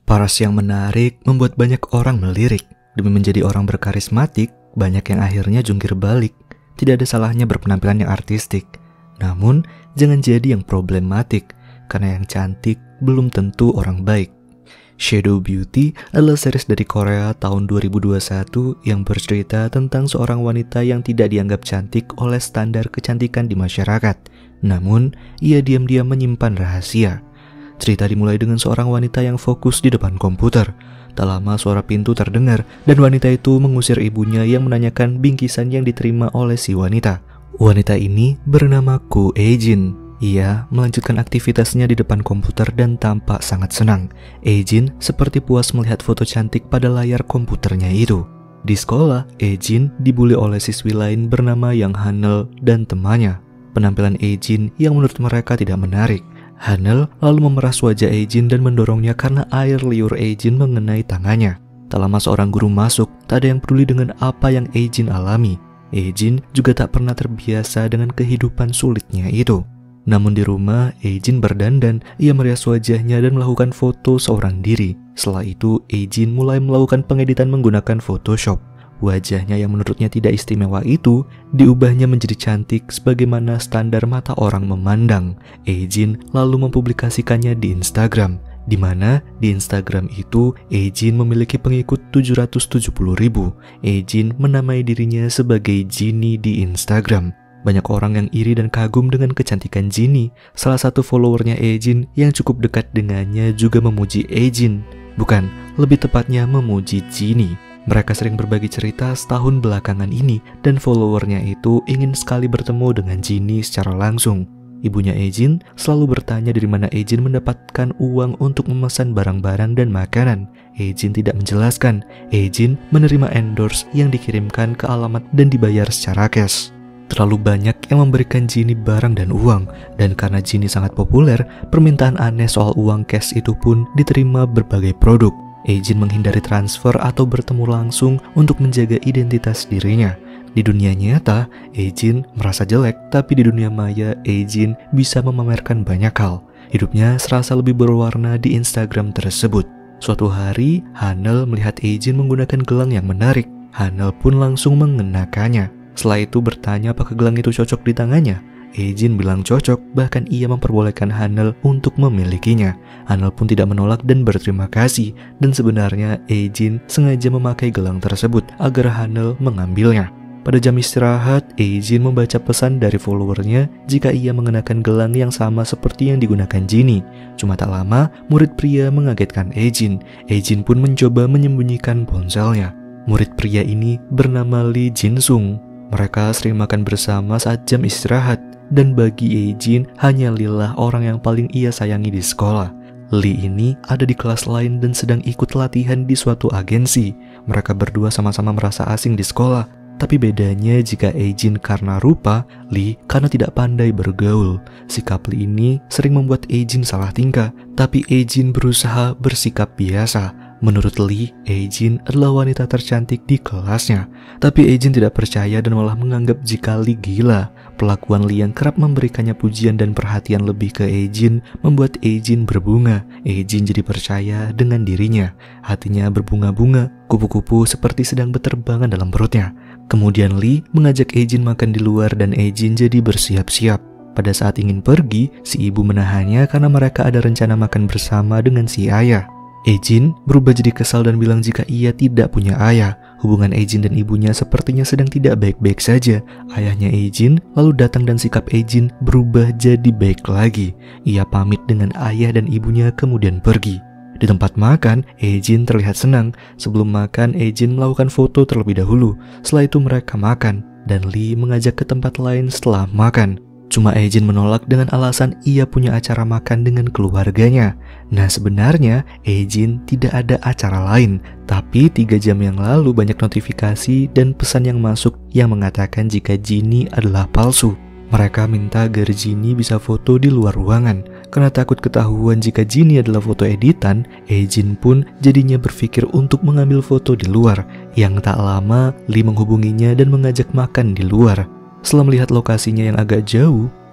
Paras yang menarik membuat banyak orang melirik. Demi menjadi orang berkarismatik, banyak yang akhirnya jungkir balik. Tidak ada salahnya berpenampilan yang artistik. Namun, jangan jadi yang problematik, karena yang cantik belum tentu orang baik. Shadow Beauty adalah series dari Korea tahun 2021 yang bercerita tentang seorang wanita yang tidak dianggap cantik oleh standar kecantikan di masyarakat. Namun, ia diam-diam menyimpan rahasia. Cerita dimulai dengan seorang wanita yang fokus di depan komputer. Tak lama suara pintu terdengar dan wanita itu mengusir ibunya yang menanyakan bingkisan yang diterima oleh si wanita. Wanita ini bernama Ko Ejin. Ia melanjutkan aktivitasnya di depan komputer dan tampak sangat senang. Ejin seperti puas melihat foto cantik pada layar komputernya itu. Di sekolah, Ejin dibully oleh siswi lain bernama Yang Hanel dan temannya. Penampilan Ejin yang menurut mereka tidak menarik. Hanel lalu memeras wajah Ejin dan mendorongnya karena air liur Ejin mengenai tangannya. Tak lama seorang guru masuk, tak ada yang peduli dengan apa yang Ejin alami. Ejin juga tak pernah terbiasa dengan kehidupan sulitnya itu. Namun di rumah, Ejin berdandan, ia merias wajahnya dan melakukan foto seorang diri. Setelah itu, Ejin mulai melakukan pengeditan menggunakan Photoshop. Wajahnya yang menurutnya tidak istimewa itu diubahnya menjadi cantik sebagaimana standar mata orang memandang. Ejin lalu mempublikasikannya di Instagram, di mana di Instagram itu Ejin memiliki pengikut 770.000. Ejin menamai dirinya sebagai Jinny di Instagram. Banyak orang yang iri dan kagum dengan kecantikan Jinny. Salah satu followernya Ejin yang cukup dekat dengannya juga memuji Ejin. Bukan, lebih tepatnya memuji Jinny. Mereka sering berbagi cerita setahun belakangan ini dan followernya itu ingin sekali bertemu dengan Jinny secara langsung. Ibunya Ejin selalu bertanya dari mana Ejin mendapatkan uang untuk memesan barang-barang dan makanan. Ejin tidak menjelaskan. Ejin menerima endorse yang dikirimkan ke alamat dan dibayar secara cash. Terlalu banyak yang memberikan Jinny barang dan uang, dan karena Jinny sangat populer, permintaan aneh soal uang cash itu pun diterima berbagai produk. Ejin menghindari transfer atau bertemu langsung untuk menjaga identitas dirinya. Di dunia nyata, Ejin merasa jelek, tapi di dunia maya, Ejin bisa memamerkan banyak hal. Hidupnya serasa lebih berwarna di Instagram tersebut. Suatu hari, Hanel melihat Ejin menggunakan gelang yang menarik. Hanel pun langsung mengenakannya. Setelah itu bertanya apakah gelang itu cocok di tangannya. Ejin bilang cocok, bahkan ia memperbolehkan Hanel untuk memilikinya. Hanel pun tidak menolak dan berterima kasih. Dan sebenarnya Ejin sengaja memakai gelang tersebut agar Hanel mengambilnya. Pada jam istirahat, Ejin membaca pesan dari followernya jika ia mengenakan gelang yang sama seperti yang digunakan Jinny. Cuma tak lama, murid pria mengagetkan Ejin. Ejin pun mencoba menyembunyikan ponselnya. Murid pria ini bernama Lee Jin-sung. Mereka sering makan bersama saat jam istirahat. Dan bagi Ejin, hanya Lee lah orang yang paling ia sayangi di sekolah. Lee ini ada di kelas lain dan sedang ikut latihan di suatu agensi. Mereka berdua sama-sama merasa asing di sekolah. Tapi bedanya jika Ejin karena rupa, Lee karena tidak pandai bergaul. Sikap Lee ini sering membuat Ejin salah tingkah, tapi Ejin berusaha bersikap biasa. Menurut Lee, Ejin adalah wanita tercantik di kelasnya. Tapi Ejin tidak percaya dan malah menganggap jika Lee gila. Perlakuan Lee yang kerap memberikannya pujian dan perhatian lebih ke Ejin membuat Ejin berbunga. Ejin jadi percaya dengan dirinya. Hatinya berbunga-bunga, kupu-kupu seperti sedang berterbangan dalam perutnya. Kemudian Lee mengajak Ejin makan di luar dan Ejin jadi bersiap-siap. Pada saat ingin pergi, si ibu menahannya karena mereka ada rencana makan bersama dengan si ayah. Ejin berubah jadi kesal dan bilang jika ia tidak punya ayah. Hubungan Ejin dan ibunya sepertinya sedang tidak baik-baik saja. Ayahnya Ejin lalu datang dan sikap Ejin berubah jadi baik lagi. Ia pamit dengan ayah dan ibunya kemudian pergi. Di tempat makan, Ejin terlihat senang. Sebelum makan, Ejin melakukan foto terlebih dahulu. Setelah itu mereka makan, dan Lee mengajak ke tempat lain setelah makan. Cuma Ejin menolak dengan alasan ia punya acara makan dengan keluarganya. Nah sebenarnya Ejin tidak ada acara lain. Tapi 3 jam yang lalu banyak notifikasi dan pesan yang masuk yang mengatakan jika Jinny adalah palsu. Mereka minta agar Jinny bisa foto di luar ruangan. Karena takut ketahuan jika Jinny adalah foto editan, Ejin pun jadinya berpikir untuk mengambil foto di luar. Yang tak lama, Lee menghubunginya dan mengajak makan di luar. Setelah melihat lokasinya yang agak jauh,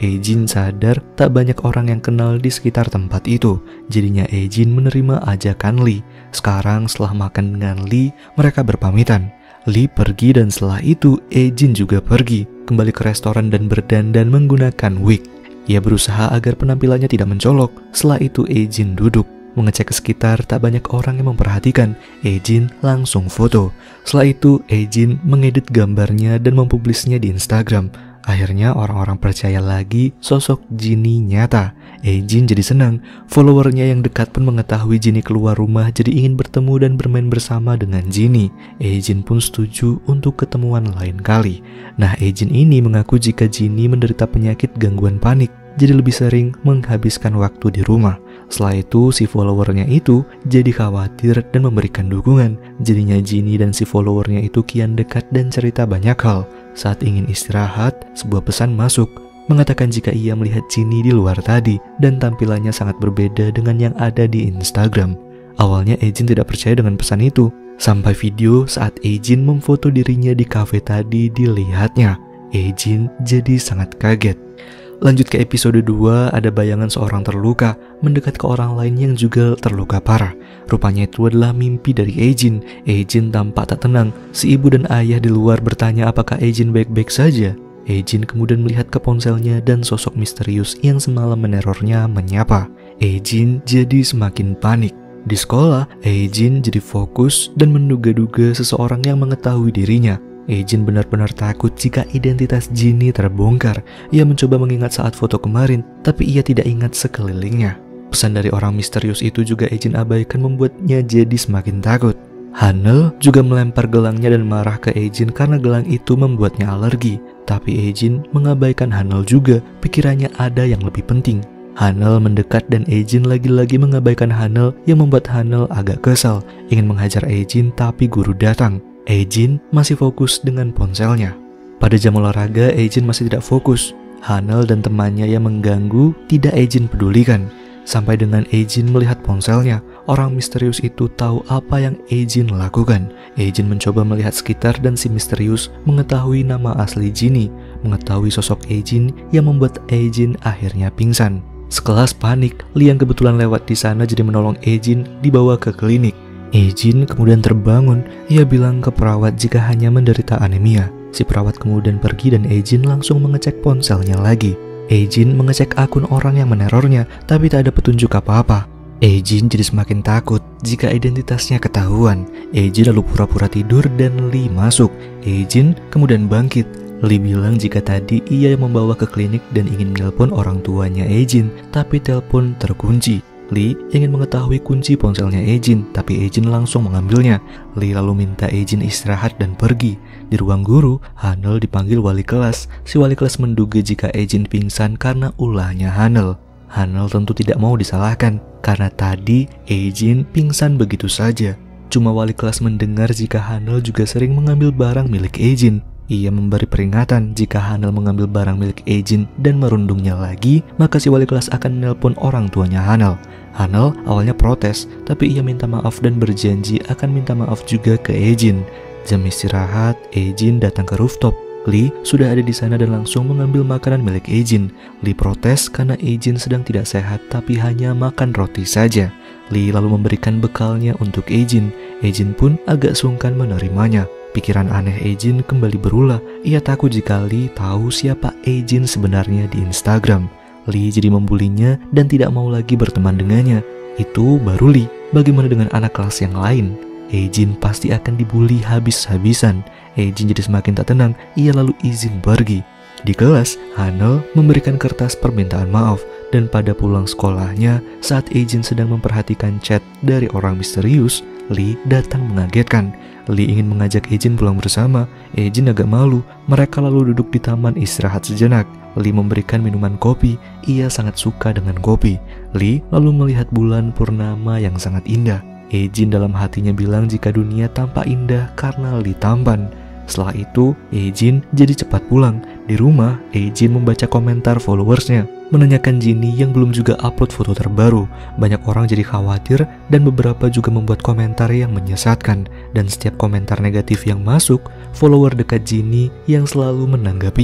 Ejin sadar tak banyak orang yang kenal di sekitar tempat itu. Jadinya Ejin menerima ajakan Lee. Sekarang setelah makan dengan Lee, mereka berpamitan. Lee pergi dan setelah itu Ejin juga pergi, kembali ke restoran dan berdandan menggunakan wig. Ia berusaha agar penampilannya tidak mencolok. Setelah itu Ejin duduk, mengecek ke sekitar, tak banyak orang yang memperhatikan. Ejin langsung foto. Setelah itu Ejin mengedit gambarnya dan mempublisnya di Instagram. Akhirnya orang-orang percaya lagi sosok Jinny nyata. Ejin jadi senang. Followernya yang dekat pun mengetahui Jinny keluar rumah, jadi ingin bertemu dan bermain bersama dengan Jinny. Ejin pun setuju untuk ketemuan lain kali. Nah, Ejin ini mengaku jika Jinny menderita penyakit gangguan panik, jadi lebih sering menghabiskan waktu di rumah. Setelah itu si followernya itu jadi khawatir dan memberikan dukungan. Jadinya Jinny dan si followernya itu kian dekat dan cerita banyak hal. Saat ingin istirahat, sebuah pesan masuk mengatakan jika ia melihat Jinny di luar tadi dan tampilannya sangat berbeda dengan yang ada di Instagram. Awalnya Ejin tidak percaya dengan pesan itu, sampai video saat Ejin memfoto dirinya di kafe tadi dilihatnya. Ejin jadi sangat kaget. Lanjut ke episode 2, ada bayangan seorang terluka mendekat ke orang lain yang juga terluka parah. Rupanya itu adalah mimpi dari Ejin. Ejin tampak tak tenang. Si ibu dan ayah di luar bertanya apakah Ejin baik-baik saja. Ejin kemudian melihat ke ponselnya dan sosok misterius yang semalam menerornya menyapa. Ejin jadi semakin panik. Di sekolah, Ejin jadi fokus dan menduga-duga seseorang yang mengetahui dirinya. Ejin benar-benar takut jika identitas Jinny terbongkar. Ia mencoba mengingat saat foto kemarin, tapi ia tidak ingat sekelilingnya. Pesan dari orang misterius itu juga Ejin abaikan, membuatnya jadi semakin takut. Hanel juga melempar gelangnya dan marah ke Ejin karena gelang itu membuatnya alergi. Tapi Ejin mengabaikan Hanel juga, pikirannya ada yang lebih penting. Hanel mendekat dan Ejin lagi-lagi mengabaikan Hanel yang membuat Hanel agak kesal, ingin menghajar Ejin tapi guru datang. Ejin masih fokus dengan ponselnya. Pada jam olahraga, Ejin masih tidak fokus. Hanel dan temannya yang mengganggu tidak Ejin pedulikan. Sampai dengan Ejin melihat ponselnya, orang misterius itu tahu apa yang Ejin lakukan. Ejin mencoba melihat sekitar dan si misterius mengetahui nama asli Jinny, mengetahui sosok Ejin yang membuat Ejin akhirnya pingsan. Sekelas panik, Lee yang kebetulan lewat di sana jadi menolong Ejin dibawa ke klinik. Ejin kemudian terbangun. Ia bilang ke perawat jika hanya menderita anemia. Si perawat kemudian pergi dan Ejin langsung mengecek ponselnya lagi. Ejin mengecek akun orang yang menerornya, tapi tak ada petunjuk apa-apa. Ejin jadi semakin takut jika identitasnya ketahuan. Ejin lalu pura-pura tidur dan Lee masuk. Ejin kemudian bangkit. Lee bilang jika tadi ia yang membawa ke klinik dan ingin menelpon orang tuanya Ejin, tapi telepon terkunci. Lee ingin mengetahui kunci ponselnya Ejin, tapi Ejin langsung mengambilnya. Lee lalu minta Ejin istirahat dan pergi. Di ruang guru, Hanel dipanggil wali kelas. Si wali kelas menduga jika Ejin pingsan karena ulahnya Hanel. Hanel tentu tidak mau disalahkan, karena tadi Ejin pingsan begitu saja. Cuma wali kelas mendengar jika Hanel juga sering mengambil barang milik Ejin. Ia memberi peringatan jika Hanel mengambil barang milik Ejin dan merundungnya lagi, maka si wali kelas akan menelpon orang tuanya Hanel. Hanel awalnya protes, tapi ia minta maaf dan berjanji akan minta maaf juga ke Ejin. Jam istirahat, Ejin datang ke rooftop. Lee sudah ada di sana dan langsung mengambil makanan milik Ejin. Lee protes karena Ejin sedang tidak sehat tapi hanya makan roti saja. Lee lalu memberikan bekalnya untuk Ejin. Ejin pun agak sungkan menerimanya. Pikiran aneh Ejin kembali berulah. Ia takut jika Lee tahu siapa Ejin sebenarnya di Instagram. Lee jadi membulinya dan tidak mau lagi berteman dengannya. Itu baru Lee. Bagaimana dengan anak kelas yang lain? Ejin pasti akan dibully habis-habisan. Ejin jadi semakin tak tenang. Ia lalu izin pergi. Di kelas, Hanel memberikan kertas permintaan maaf. Dan pada pulang sekolahnya, saat Ejin sedang memperhatikan chat dari orang misterius, Lee datang mengagetkan. Lee ingin mengajak Ejin pulang bersama. Ejin agak malu. Mereka lalu duduk di taman istirahat sejenak. Lee memberikan minuman kopi. Ia sangat suka dengan kopi. Lee lalu melihat bulan purnama yang sangat indah. Ejin dalam hatinya bilang jika dunia tampak indah karena Lee tampan. Setelah itu, Ejin jadi cepat pulang. Di rumah, Ejin membaca komentar followersnya, menanyakan Jinny yang belum juga upload foto terbaru. Banyak orang jadi khawatir dan beberapa juga membuat komentar yang menyesatkan. Dan setiap komentar negatif yang masuk, follower dekat Jinny yang selalu menanggapinya.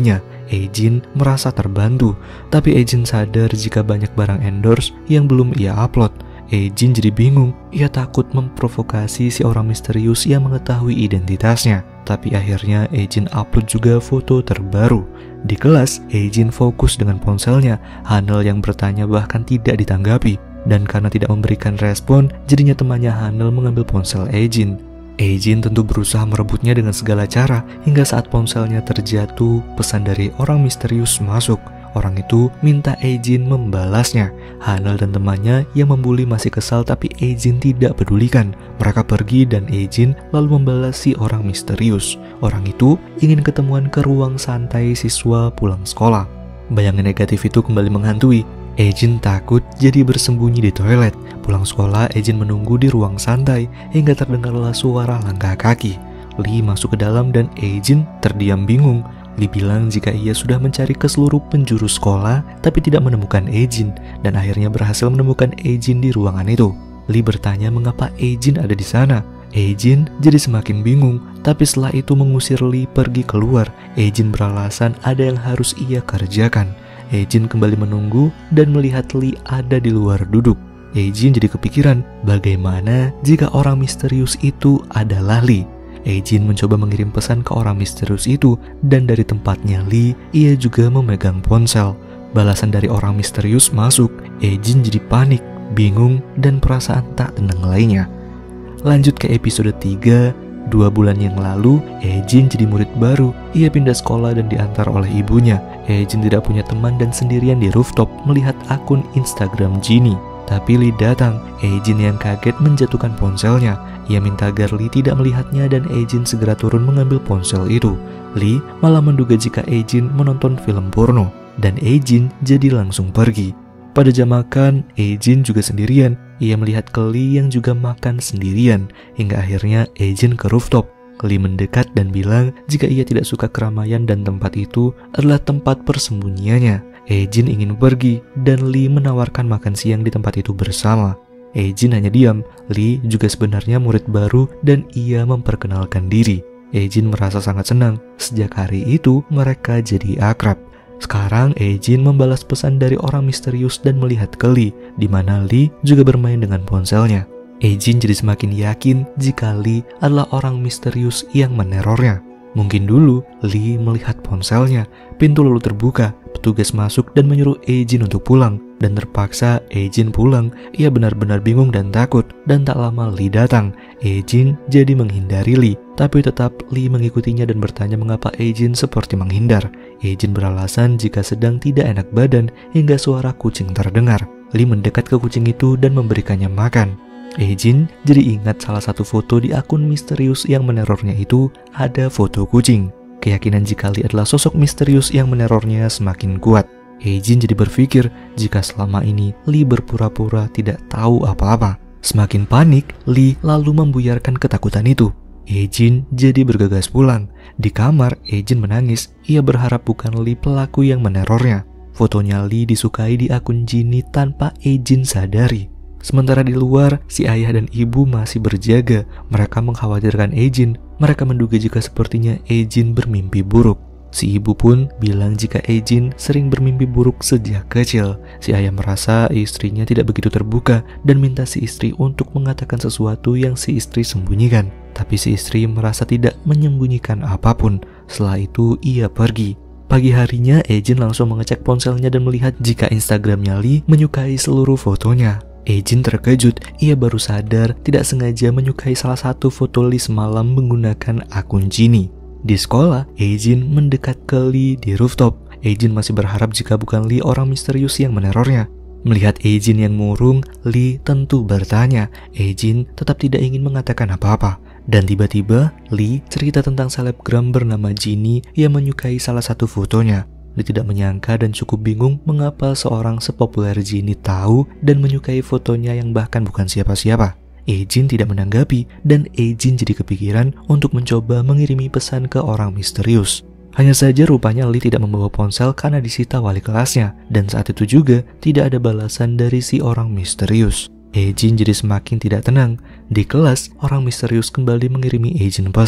Eijin merasa terbantu, tapi Eijin sadar jika banyak barang endorse yang belum ia upload. Eijin jadi bingung, ia takut memprovokasi si orang misterius yang mengetahui identitasnya. Tapi akhirnya Eijin upload juga foto terbaru. Di kelas, Eijin fokus dengan ponselnya. Hanel yang bertanya bahkan tidak ditanggapi. Dan karena tidak memberikan respon, jadinya temannya Hanel mengambil ponsel Eijin. Eijin tentu berusaha merebutnya dengan segala cara, hingga saat ponselnya terjatuh, pesan dari orang misterius masuk. Orang itu minta Eijin membalasnya. Hanel dan temannya yang membuli masih kesal, tapi Eijin tidak pedulikan. Mereka pergi dan Eijin lalu membalas si orang misterius. Orang itu ingin ketemuan ke ruang santai siswa pulang sekolah. Bayangan negatif itu kembali menghantui. Eijin takut jadi bersembunyi di toilet. Pulang sekolah, Eijin menunggu di ruang santai hingga terdengarlah suara langkah kaki. Lee masuk ke dalam dan Eijin terdiam bingung. Lee bilang jika ia sudah mencari ke seluruh penjuru sekolah tapi tidak menemukan Eijin, dan akhirnya berhasil menemukan Eijin di ruangan itu. Lee bertanya mengapa Eijin ada di sana. Eijin jadi semakin bingung, tapi setelah itu mengusir Lee pergi keluar. Eijin beralasan ada yang harus ia kerjakan. Eijin kembali menunggu dan melihat Lee ada di luar duduk. Eijin jadi kepikiran bagaimana jika orang misterius itu adalah Lee. Eijin mencoba mengirim pesan ke orang misterius itu, dan dari tempatnya Lee, ia juga memegang ponsel. Balasan dari orang misterius masuk. Eijin jadi panik, bingung, dan perasaan tak tenang lainnya. Lanjut ke episode 3. 2 bulan yang lalu, Eijin jadi murid baru. Ia pindah sekolah dan diantar oleh ibunya. Eijin tidak punya teman dan sendirian di rooftop melihat akun Instagram Genie. Tapi Lee datang. Eijin yang kaget menjatuhkan ponselnya. Ia minta agar Lee tidak melihatnya dan Eijin segera turun mengambil ponsel itu. Lee malah menduga jika Eijin menonton film porno, dan Eijin jadi langsung pergi. Pada jam makan, Eijin juga sendirian. Ia melihat ke Lee yang juga makan sendirian, hingga akhirnya Eijin ke rooftop. Lee mendekat dan bilang jika ia tidak suka keramaian dan tempat itu adalah tempat persembunyiannya. Eijin ingin pergi dan Lee menawarkan makan siang di tempat itu bersama. Eijin hanya diam. Lee juga sebenarnya murid baru dan ia memperkenalkan diri. Eijin merasa sangat senang. Sejak hari itu mereka jadi akrab. Sekarang Eijin membalas pesan dari orang misterius dan melihat ke Lee, di mana Lee juga bermain dengan ponselnya. Eijin jadi semakin yakin jika Lee adalah orang misterius yang menerornya. Mungkin dulu Lee melihat ponselnya. Pintu lalu terbuka. Petugas masuk dan menyuruh Eijin untuk pulang. Dan terpaksa Eijin pulang. Ia benar-benar bingung dan takut. Dan tak lama Lee datang. Eijin jadi menghindari Lee. Tapi tetap Lee mengikutinya dan bertanya mengapa Eijin seperti menghindar. Eijin beralasan jika sedang tidak enak badan hingga suara kucing terdengar. Lee mendekat ke kucing itu dan memberikannya makan. Eijin jadi ingat salah satu foto di akun misterius yang menerornya itu ada foto kucing. Keyakinan jika Lee adalah sosok misterius yang menerornya semakin kuat. Eijin jadi berpikir jika selama ini Lee berpura-pura tidak tahu apa-apa. Semakin panik, Lee lalu membuyarkan ketakutan itu. Eijin jadi bergegas pulang. Di kamar, Eijin menangis. Ia berharap bukan Lee pelaku yang menerornya. Fotonya Lee disukai di akun Genie tanpa Eijin sadari. Sementara di luar, si ayah dan ibu masih berjaga. Mereka mengkhawatirkan Eijin. Mereka menduga jika sepertinya Eijin bermimpi buruk. Si ibu pun bilang jika Eijin sering bermimpi buruk sejak kecil. Si ayah merasa istrinya tidak begitu terbuka dan minta si istri untuk mengatakan sesuatu yang si istri sembunyikan. Tapi si istri merasa tidak menyembunyikan apapun. Setelah itu ia pergi. Pagi harinya Eijin langsung mengecek ponselnya dan melihat jika Instagramnya Lee menyukai seluruh fotonya. Eijin terkejut. Ia baru sadar tidak sengaja menyukai salah satu foto Lee semalam menggunakan akun Genie. Di sekolah, Eijin mendekat ke Lee di rooftop. Eijin masih berharap jika bukan Lee orang misterius yang menerornya. Melihat Eijin yang murung, Lee tentu bertanya. Eijin tetap tidak ingin mengatakan apa-apa. Dan tiba-tiba, Lee cerita tentang selebgram bernama Genie yang menyukai salah satu fotonya. Lee tidak menyangka dan cukup bingung mengapa seorang sepopuler Genie tahu dan menyukai fotonya yang bahkan bukan siapa-siapa. Eijin tidak menanggapi dan Eijin jadi kepikiran untuk mencoba mengirimi pesan ke orang misterius. Hanya saja rupanya Lee tidak membawa ponsel karena disita wali kelasnya, dan saat itu juga tidak ada balasan dari si orang misterius. Eijin jadi semakin tidak tenang. Di kelas, orang misterius kembali mengirimi Eijin pesan.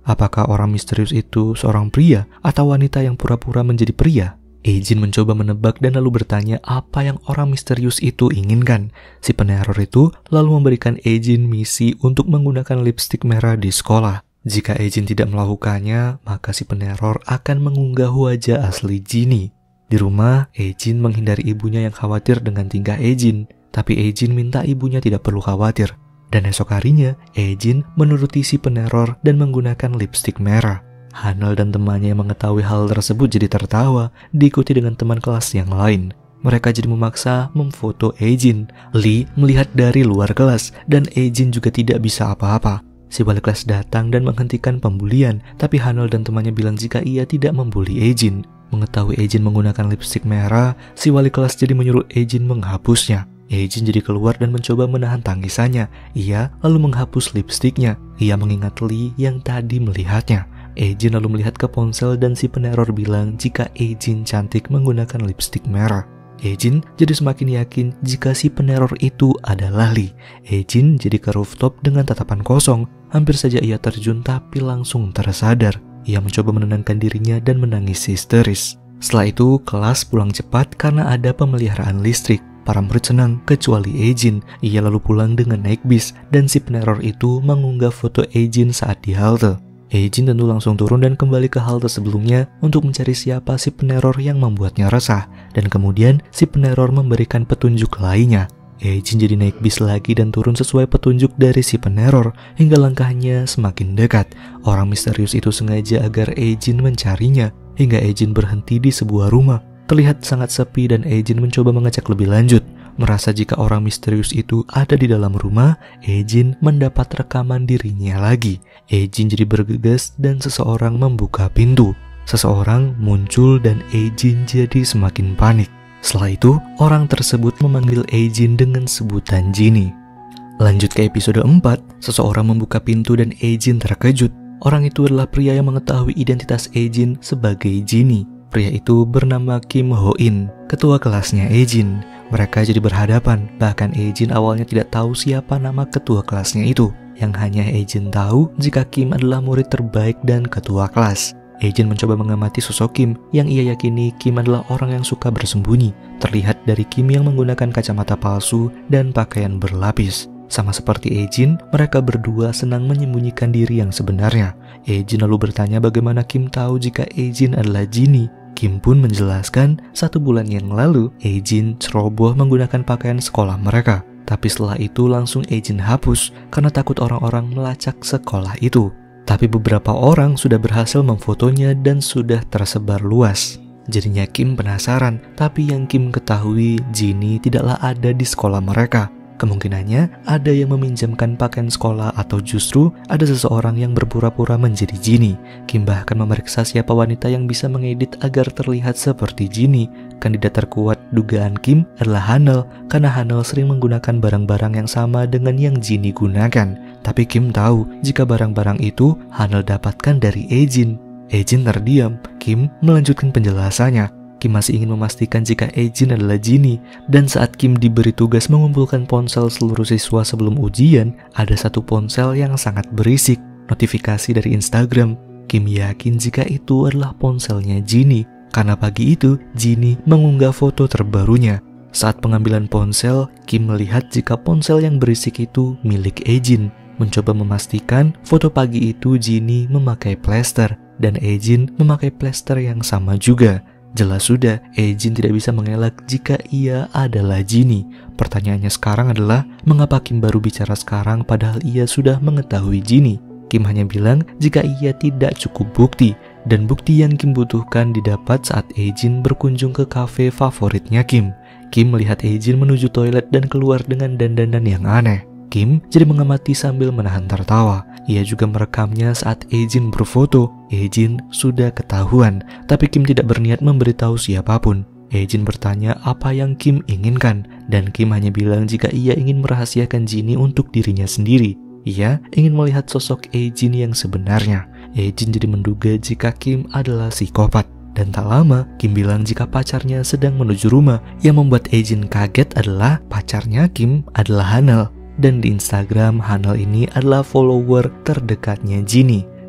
Apakah orang misterius itu seorang pria atau wanita yang pura-pura menjadi pria? Eijin mencoba menebak dan lalu bertanya apa yang orang misterius itu inginkan. Si peneror itu lalu memberikan Eijin misi untuk menggunakan lipstik merah di sekolah. Jika Eijin tidak melakukannya, maka si peneror akan mengunggah wajah asli Jinny. Di rumah, Eijin menghindari ibunya yang khawatir dengan tingkah Eijin. Tapi Eijin minta ibunya tidak perlu khawatir. Dan esok harinya, Eijin menuruti si peneror dan menggunakan lipstik merah. Hanel dan temannya yang mengetahui hal tersebut jadi tertawa, diikuti dengan teman kelas yang lain. Mereka jadi memaksa memfoto Eijin. Lee melihat dari luar kelas dan Eijin juga tidak bisa apa-apa. Si wali kelas datang dan menghentikan pembulian, tapi Hanel dan temannya bilang jika ia tidak membuli Eijin. Mengetahui Eijin menggunakan lipstik merah, si wali kelas jadi menyuruh Eijin menghapusnya. Eijin jadi keluar dan mencoba menahan tangisannya. Ia lalu menghapus lipstiknya. Ia mengingat Lee yang tadi melihatnya. Eijin lalu melihat ke ponsel dan si peneror bilang jika Eijin cantik menggunakan lipstik merah. Eijin jadi semakin yakin jika si peneror itu adalah Lee. Eijin jadi ke rooftop dengan tatapan kosong. Hampir saja ia terjun tapi langsung tersadar. Ia mencoba menenangkan dirinya dan menangis histeris. Setelah itu kelas pulang cepat karena ada pemeliharaan listrik. Para murid senang kecuali Eijin. Ia lalu pulang dengan naik bis dan si peneror itu mengunggah foto Eijin saat di halte. Eijin tentu langsung turun dan kembali ke halte sebelumnya untuk mencari siapa si peneror yang membuatnya resah. Dan kemudian si peneror memberikan petunjuk lainnya. Eijin jadi naik bis lagi dan turun sesuai petunjuk dari si peneror hingga langkahnya semakin dekat. Orang misterius itu sengaja agar Eijin mencarinya hingga Eijin berhenti di sebuah rumah. Terlihat sangat sepi dan Eijin mencoba mengecek lebih lanjut. Merasa jika orang misterius itu ada di dalam rumah, Eijin mendapat rekaman dirinya lagi. Eijin jadi bergegas dan seseorang membuka pintu. Seseorang muncul dan Eijin jadi semakin panik. Setelah itu, orang tersebut memanggil Eijin dengan sebutan Jinny. Lanjut ke episode 4, seseorang membuka pintu dan Eijin terkejut. Orang itu adalah pria yang mengetahui identitas Eijin sebagai Jinny. Pria itu bernama Kim Ho-in, ketua kelasnya Eijin. Mereka jadi berhadapan, bahkan Eijin awalnya tidak tahu siapa nama ketua kelasnya itu. Yang hanya Eijin tahu jika Kim adalah murid terbaik dan ketua kelas. Eijin mencoba mengamati sosok Kim, yang ia yakini Kim adalah orang yang suka bersembunyi. Terlihat dari Kim yang menggunakan kacamata palsu dan pakaian berlapis. Sama seperti Eijin, mereka berdua senang menyembunyikan diri yang sebenarnya. Eijin lalu bertanya bagaimana Kim tahu jika Eijin adalah Jinny. Kim pun menjelaskan 1 bulan yang lalu Eijin ceroboh menggunakan pakaian sekolah mereka. Tapi setelah itu langsung Eijin hapus karena takut orang-orang melacak sekolah itu. Tapi beberapa orang sudah berhasil memfotonya dan sudah tersebar luas. Jadinya Kim penasaran, tapi yang Kim ketahui Jinny tidaklah ada di sekolah mereka. Kemungkinannya ada yang meminjamkan pakaian sekolah atau justru ada seseorang yang berpura-pura menjadi Jinny. Kim bahkan memeriksa siapa wanita yang bisa mengedit agar terlihat seperti Jinny. Kandidat terkuat dugaan Kim adalah Hanel karena Hanel sering menggunakan barang-barang yang sama dengan yang Jinny gunakan. Tapi Kim tahu jika barang-barang itu Hanel dapatkan dari Eijin. Eijin terdiam. Kim melanjutkan penjelasannya. Kim masih ingin memastikan jika Eijin adalah Jinny, dan saat Kim diberi tugas mengumpulkan ponsel seluruh siswa sebelum ujian, ada satu ponsel yang sangat berisik, notifikasi dari Instagram. Kim yakin jika itu adalah ponselnya Jinny, karena pagi itu Jinny mengunggah foto terbarunya. Saat pengambilan ponsel, Kim melihat jika ponsel yang berisik itu milik Eijin. Mencoba memastikan foto pagi itu Jinny memakai plester, dan Eijin memakai plester yang sama juga. Jelas sudah, Eijin tidak bisa mengelak jika ia adalah Jinny. Pertanyaannya sekarang adalah, mengapa Kim baru bicara sekarang padahal ia sudah mengetahui Jinny? Kim hanya bilang jika ia tidak cukup bukti, dan bukti yang Kim butuhkan didapat saat Eijin berkunjung ke kafe favoritnya Kim. Kim melihat Eijin menuju toilet dan keluar dengan dandanan yang aneh. Kim jadi mengamati sambil menahan tertawa. Ia juga merekamnya saat Eijin berfoto. Eijin sudah ketahuan, tapi Kim tidak berniat memberitahu siapapun. Eijin bertanya apa yang Kim inginkan, dan Kim hanya bilang jika ia ingin merahasiakan Jinny untuk dirinya sendiri. Ia ingin melihat sosok Eijin yang sebenarnya. Eijin jadi menduga jika Kim adalah psikopat. Dan tak lama, Kim bilang jika pacarnya sedang menuju rumah. Yang membuat Eijin kaget adalah pacarnya Kim adalah Hanel. Dan di Instagram, Hanel ini adalah follower terdekatnya Jinny.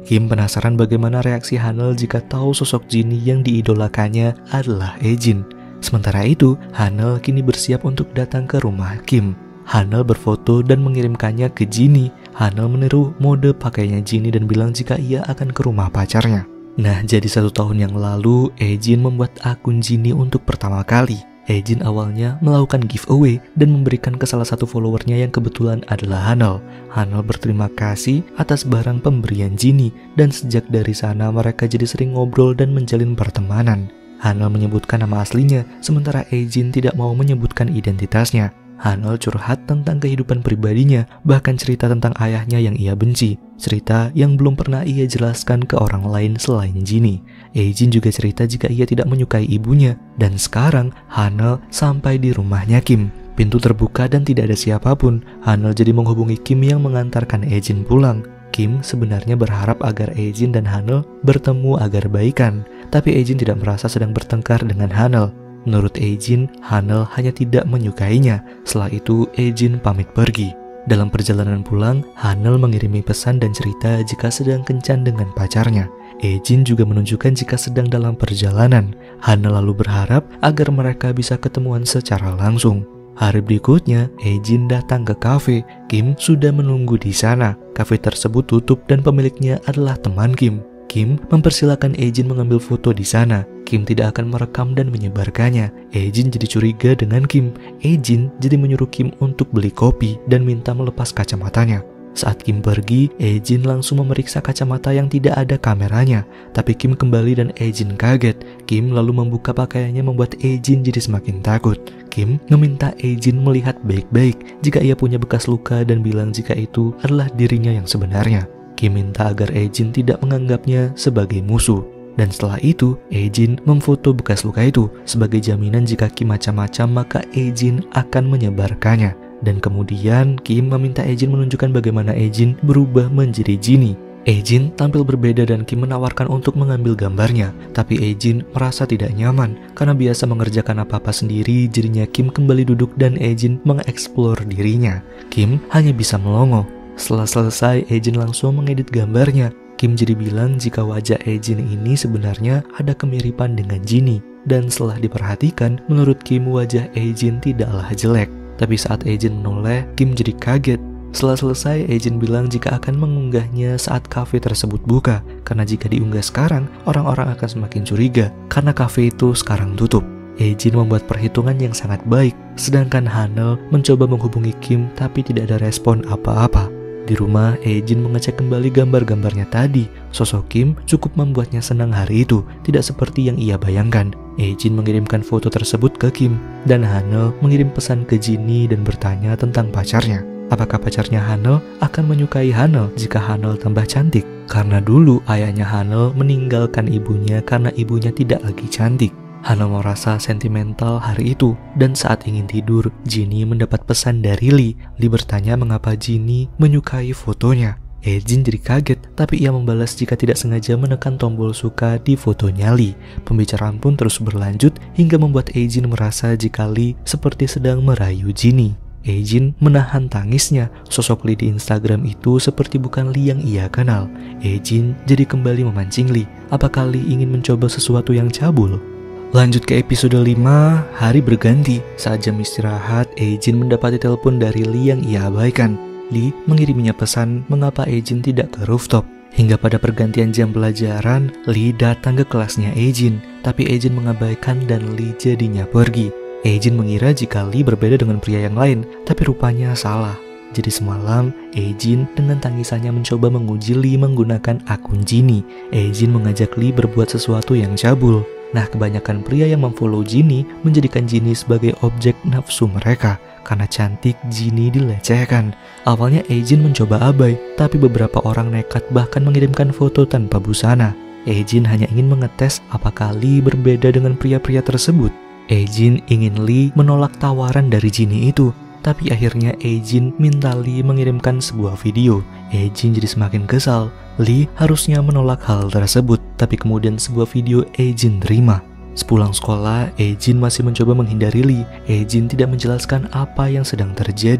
Kim penasaran bagaimana reaksi Hanel jika tahu sosok Jinny yang diidolakannya adalah Ejin. Sementara itu, Hanel kini bersiap untuk datang ke rumah Kim. Hanel berfoto dan mengirimkannya ke Jinny. Hanel meniru mode pakainya Jinny dan bilang jika ia akan ke rumah pacarnya. Nah, jadi 1 tahun yang lalu, Ejin membuat akun Jinny untuk pertama kali. Ejin awalnya melakukan giveaway dan memberikan ke salah satu followernya yang kebetulan adalah Hanel. Hanel berterima kasih atas barang pemberian Jinny dan sejak dari sana mereka jadi sering ngobrol dan menjalin pertemanan. Hanel menyebutkan nama aslinya, sementara Ejin tidak mau menyebutkan identitasnya. Hanel curhat tentang kehidupan pribadinya, bahkan cerita tentang ayahnya yang ia benci. Cerita yang belum pernah ia jelaskan ke orang lain selain Jinny. Ejin juga cerita jika ia tidak menyukai ibunya. Dan sekarang, Hanel sampai di rumahnya Kim. Pintu terbuka dan tidak ada siapapun. Hanel jadi menghubungi Kim yang mengantarkan Ejin pulang. Kim sebenarnya berharap agar Ejin dan Hanel bertemu agar baikan. Tapi Ejin tidak merasa sedang bertengkar dengan Hanel. Menurut Ejin, Hanel hanya tidak menyukainya. Setelah itu, Ejin pamit pergi. Dalam perjalanan pulang, Hanel mengirimi pesan dan cerita jika sedang kencan dengan pacarnya. Ejin juga menunjukkan jika sedang dalam perjalanan. Hanel lalu berharap agar mereka bisa ketemuan secara langsung. Hari berikutnya, Ejin datang ke kafe. Kim sudah menunggu di sana. Kafe tersebut tutup dan pemiliknya adalah teman Kim. Kim mempersilahkan Ejin mengambil foto di sana. Kim tidak akan merekam dan menyebarkannya. Ejin jadi curiga dengan Kim. Ejin jadi menyuruh Kim untuk beli kopi dan minta melepas kacamatanya. Saat Kim pergi, Ejin langsung memeriksa kacamata yang tidak ada kameranya. Tapi Kim kembali dan Ejin kaget. Kim lalu membuka pakaiannya membuat Ejin jadi semakin takut. Kim meminta Ejin melihat baik-baik jika ia punya bekas luka dan bilang jika itu adalah dirinya yang sebenarnya. Kim minta agar Ejin tidak menganggapnya sebagai musuh. Dan setelah itu, Ejin memfoto bekas luka itu sebagai jaminan jika Kim macam-macam maka Ejin akan menyebarkannya. Dan kemudian Kim meminta Ejin menunjukkan bagaimana Ejin berubah menjadi Jinny. Ejin tampil berbeda dan Kim menawarkan untuk mengambil gambarnya. Tapi Ejin merasa tidak nyaman karena biasa mengerjakan apa-apa sendiri. Jadinya Kim kembali duduk dan Ejin mengeksplor dirinya. Kim hanya bisa melongo. Setelah selesai, Ejin langsung mengedit gambarnya. Kim jadi bilang jika wajah Ejin ini sebenarnya ada kemiripan dengan Jinny. Dan setelah diperhatikan, menurut Kim wajah Ejin tidaklah jelek. Tapi saat Ejin menoleh, Kim jadi kaget. Setelah selesai, Ejin bilang jika akan mengunggahnya saat kafe tersebut buka. Karena jika diunggah sekarang, orang-orang akan semakin curiga karena kafe itu sekarang tutup. Ejin membuat perhitungan yang sangat baik, sedangkan Hanel mencoba menghubungi Kim tapi tidak ada respon apa-apa. Di rumah, Ejin mengecek kembali gambar-gambarnya tadi. Sosok Kim cukup membuatnya senang hari itu, tidak seperti yang ia bayangkan. Ejin mengirimkan foto tersebut ke Kim, dan Hanel mengirim pesan ke Jinny dan bertanya tentang pacarnya. Apakah pacarnya Hanel akan menyukai Hanel jika Hanel tambah cantik? Karena dulu ayahnya Hanel meninggalkan ibunya karena ibunya tidak lagi cantik. Hanel merasa sentimental hari itu, dan saat ingin tidur, Jinny mendapat pesan dari Lee. Lee bertanya mengapa Jinny menyukai fotonya. Ejin jadi kaget, tapi ia membalas jika tidak sengaja menekan tombol suka di fotonya Lee. Pembicaraan pun terus berlanjut hingga membuat Ejin merasa jika Lee seperti sedang merayu Jinny. Ejin menahan tangisnya. Sosok Lee di Instagram itu seperti bukan Lee yang ia kenal. Ejin jadi kembali memancing Lee. Apakah Lee ingin mencoba sesuatu yang cabul? Lanjut ke episode 5, hari berganti. Saat jam istirahat, Ejin mendapati telepon dari Lee yang ia abaikan. Lee mengiriminya pesan mengapa Ejin tidak ke rooftop. Hingga pada pergantian jam pelajaran, Lee datang ke kelasnya Ejin. Tapi Ejin mengabaikan dan Lee jadinya pergi. Ejin mengira jika Lee berbeda dengan pria yang lain, tapi rupanya salah. Jadi semalam, Ejin dengan tangisannya mencoba menguji Lee menggunakan akun Jinny. Ejin mengajak Lee berbuat sesuatu yang cabul. Nah, kebanyakan pria yang memfollow Jinny menjadikan Jinny sebagai objek nafsu mereka. Karena cantik, Jinny dilecehkan. Awalnya Ejin mencoba abai, tapi beberapa orang nekat bahkan mengirimkan foto tanpa busana. Ejin hanya ingin mengetes apakah Lee berbeda dengan pria-pria tersebut. Ejin ingin Lee menolak tawaran dari Jinny itu. Tapi akhirnya Ejin minta Lee mengirimkan sebuah video. Ejin jadi semakin kesal. Lee harusnya menolak hal tersebut, tapi kemudian sebuah video Ejin terima. Sepulang sekolah, Ejin masih mencoba menghindari Lee. Ejin tidak menjelaskan apa yang sedang terjadi.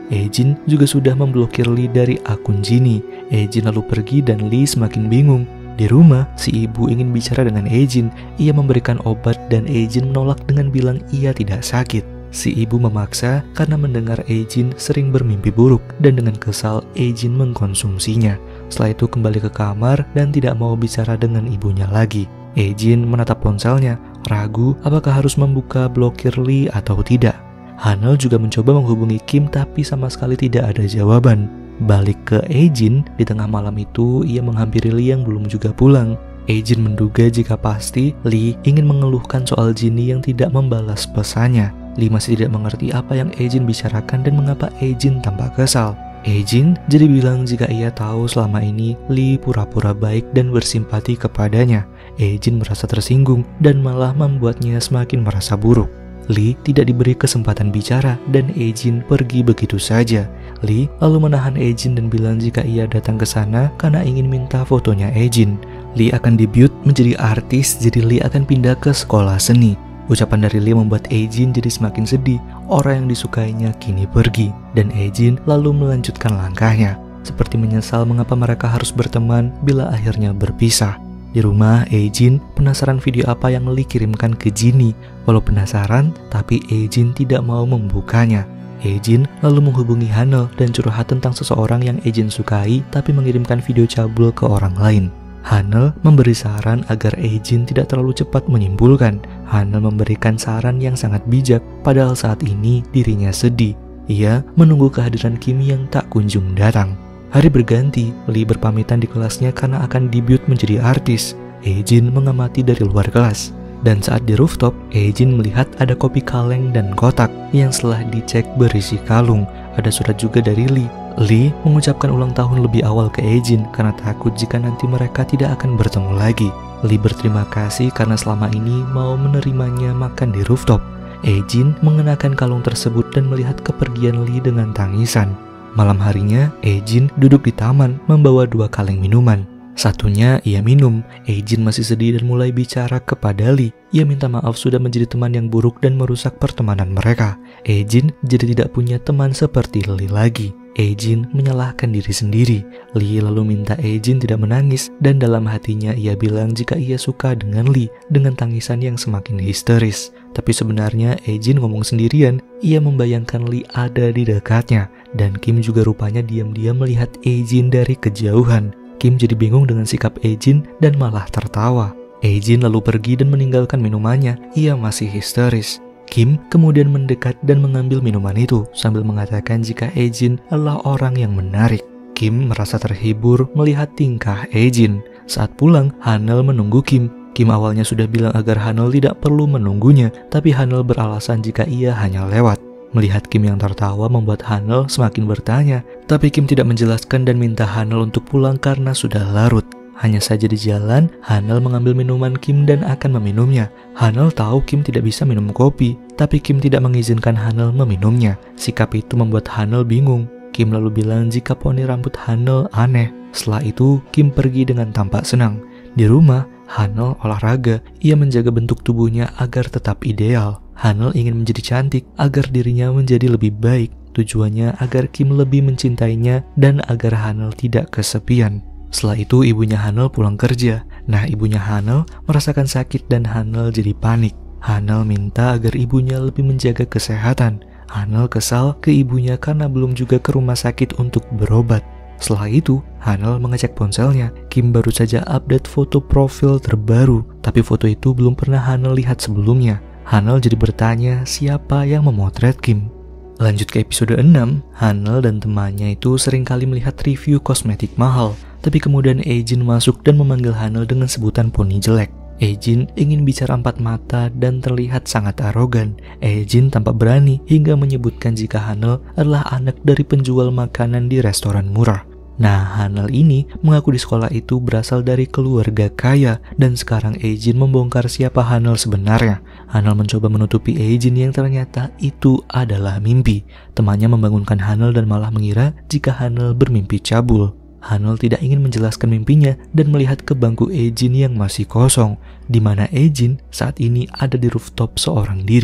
Ejin juga sudah memblokir Lee dari akun Jinny. Ejin lalu pergi dan Lee semakin bingung. Di rumah, si ibu ingin bicara dengan Ejin. Ia memberikan obat dan Ejin menolak dengan bilang ia tidak sakit. Si ibu memaksa karena mendengar Ejin sering bermimpi buruk dan dengan kesal Ejin mengkonsumsinya. Setelah itu kembali ke kamar dan tidak mau bicara dengan ibunya lagi. Ejin menatap ponselnya, ragu apakah harus membuka blokir Lee atau tidak. Hanel juga mencoba menghubungi Kim tapi sama sekali tidak ada jawaban. Balik ke Ejin, di tengah malam itu ia menghampiri Lee yang belum juga pulang. Ejin menduga jika pasti Lee ingin mengeluhkan soal Jinny yang tidak membalas pesannya. Lee masih tidak mengerti apa yang Ejin bicarakan dan mengapa Ejin tampak kesal. Ejin jadi bilang jika ia tahu selama ini Lee pura-pura baik dan bersimpati kepadanya. Ejin merasa tersinggung dan malah membuatnya semakin merasa buruk. Lee tidak diberi kesempatan bicara dan Ejin pergi begitu saja. Lee lalu menahan Ejin dan bilang jika ia datang ke sana karena ingin minta fotonya Ejin. Lee akan debut menjadi artis, jadi Lee akan pindah ke sekolah seni. Ucapan dari Lee membuat Ejin jadi semakin sedih. Orang yang disukainya kini pergi dan Ejin lalu melanjutkan langkahnya. Seperti menyesal mengapa mereka harus berteman bila akhirnya berpisah. Di rumah, Ejin penasaran video apa yang Lee kirimkan ke Jinny. Walau penasaran, tapi Ejin tidak mau membukanya. Ejin lalu menghubungi Hanel dan curhat tentang seseorang yang Ejin sukai tapi mengirimkan video cabul ke orang lain. Hanel memberi saran agar Ejin tidak terlalu cepat menyimpulkan. Hanel memberikan saran yang sangat bijak, padahal saat ini dirinya sedih. Ia menunggu kehadiran Kim yang tak kunjung datang. Hari berganti, Lee berpamitan di kelasnya karena akan debut menjadi artis. Ejin mengamati dari luar kelas. Dan saat di rooftop, Ejin melihat ada kopi kaleng dan kotak yang setelah dicek berisi kalung. Ada surat juga dari Lee. Lee mengucapkan ulang tahun lebih awal ke Ejin karena takut jika nanti mereka tidak akan bertemu lagi. Lee berterima kasih karena selama ini mau menerimanya makan di rooftop. Ejin mengenakan kalung tersebut dan melihat kepergian Lee dengan tangisan. Malam harinya, Ejin duduk di taman membawa 2 kaleng minuman. Satunya ia minum. Ejin masih sedih dan mulai bicara kepada Lee. Ia minta maaf sudah menjadi teman yang buruk dan merusak pertemanan mereka. Ejin jadi tidak punya teman seperti Lee lagi. Ejin menyalahkan diri sendiri. Lee lalu minta Ejin tidak menangis dan dalam hatinya ia bilang jika ia suka dengan Lee dengan tangisan yang semakin histeris. Tapi sebenarnya Ejin ngomong sendirian. Ia membayangkan Lee ada di dekatnya dan Kim juga rupanya diam-diam melihat Ejin dari kejauhan. Kim jadi bingung dengan sikap Ejin dan malah tertawa. Ejin lalu pergi dan meninggalkan minumannya. Ia masih histeris. Kim kemudian mendekat dan mengambil minuman itu sambil mengatakan jika Ejin adalah orang yang menarik. Kim merasa terhibur melihat tingkah Ejin. Saat pulang, Hanel menunggu Kim. Kim awalnya sudah bilang agar Hanel tidak perlu menunggunya, tapi Hanel beralasan jika ia hanya lewat. Melihat Kim yang tertawa membuat Hanel semakin bertanya, tapi Kim tidak menjelaskan dan minta Hanel untuk pulang karena sudah larut. Hanya saja di jalan, Hanel mengambil minuman Kim dan akan meminumnya. Hanel tahu Kim tidak bisa minum kopi, tapi Kim tidak mengizinkan Hanel meminumnya. Sikap itu membuat Hanel bingung. Kim lalu bilang jika poni rambut Hanel aneh. Setelah itu, Kim pergi dengan tampak senang. Di rumah, Hanel olahraga. Ia menjaga bentuk tubuhnya agar tetap ideal. Hanel ingin menjadi cantik agar dirinya menjadi lebih baik. Tujuannya agar Kim lebih mencintainya dan agar Hanel tidak kesepian. Setelah itu ibunya Hanel pulang kerja. Nah, ibunya Hanel merasakan sakit dan Hanel jadi panik. Hanel minta agar ibunya lebih menjaga kesehatan. Hanel kesal ke ibunya karena belum juga ke rumah sakit untuk berobat. Setelah itu, Hanel mengecek ponselnya. Kim baru saja update foto profil terbaru, tapi foto itu belum pernah Hanel lihat sebelumnya. Hanel jadi bertanya siapa yang memotret Kim. Lanjut ke episode 6, Hanel dan temannya itu seringkali melihat review kosmetik mahal. Tapi kemudian Ejin masuk dan memanggil Hanel dengan sebutan poni jelek. Ejin ingin bicara empat mata dan terlihat sangat arogan. Ejin tampak berani hingga menyebutkan jika Hanel adalah anak dari penjual makanan di restoran murah. Nah, Hanel ini mengaku di sekolah itu berasal dari keluarga kaya dan sekarang Ejin membongkar siapa Hanel sebenarnya. Hanel mencoba menutupi Ejin yang ternyata itu adalah mimpi. Temannya membangunkan Hanel dan malah mengira jika Hanel bermimpi cabul. Hanel tidak ingin menjelaskan mimpinya dan melihat ke bangku Ejin yang masih kosong, di mana Ejin saat ini ada di rooftop seorang diri.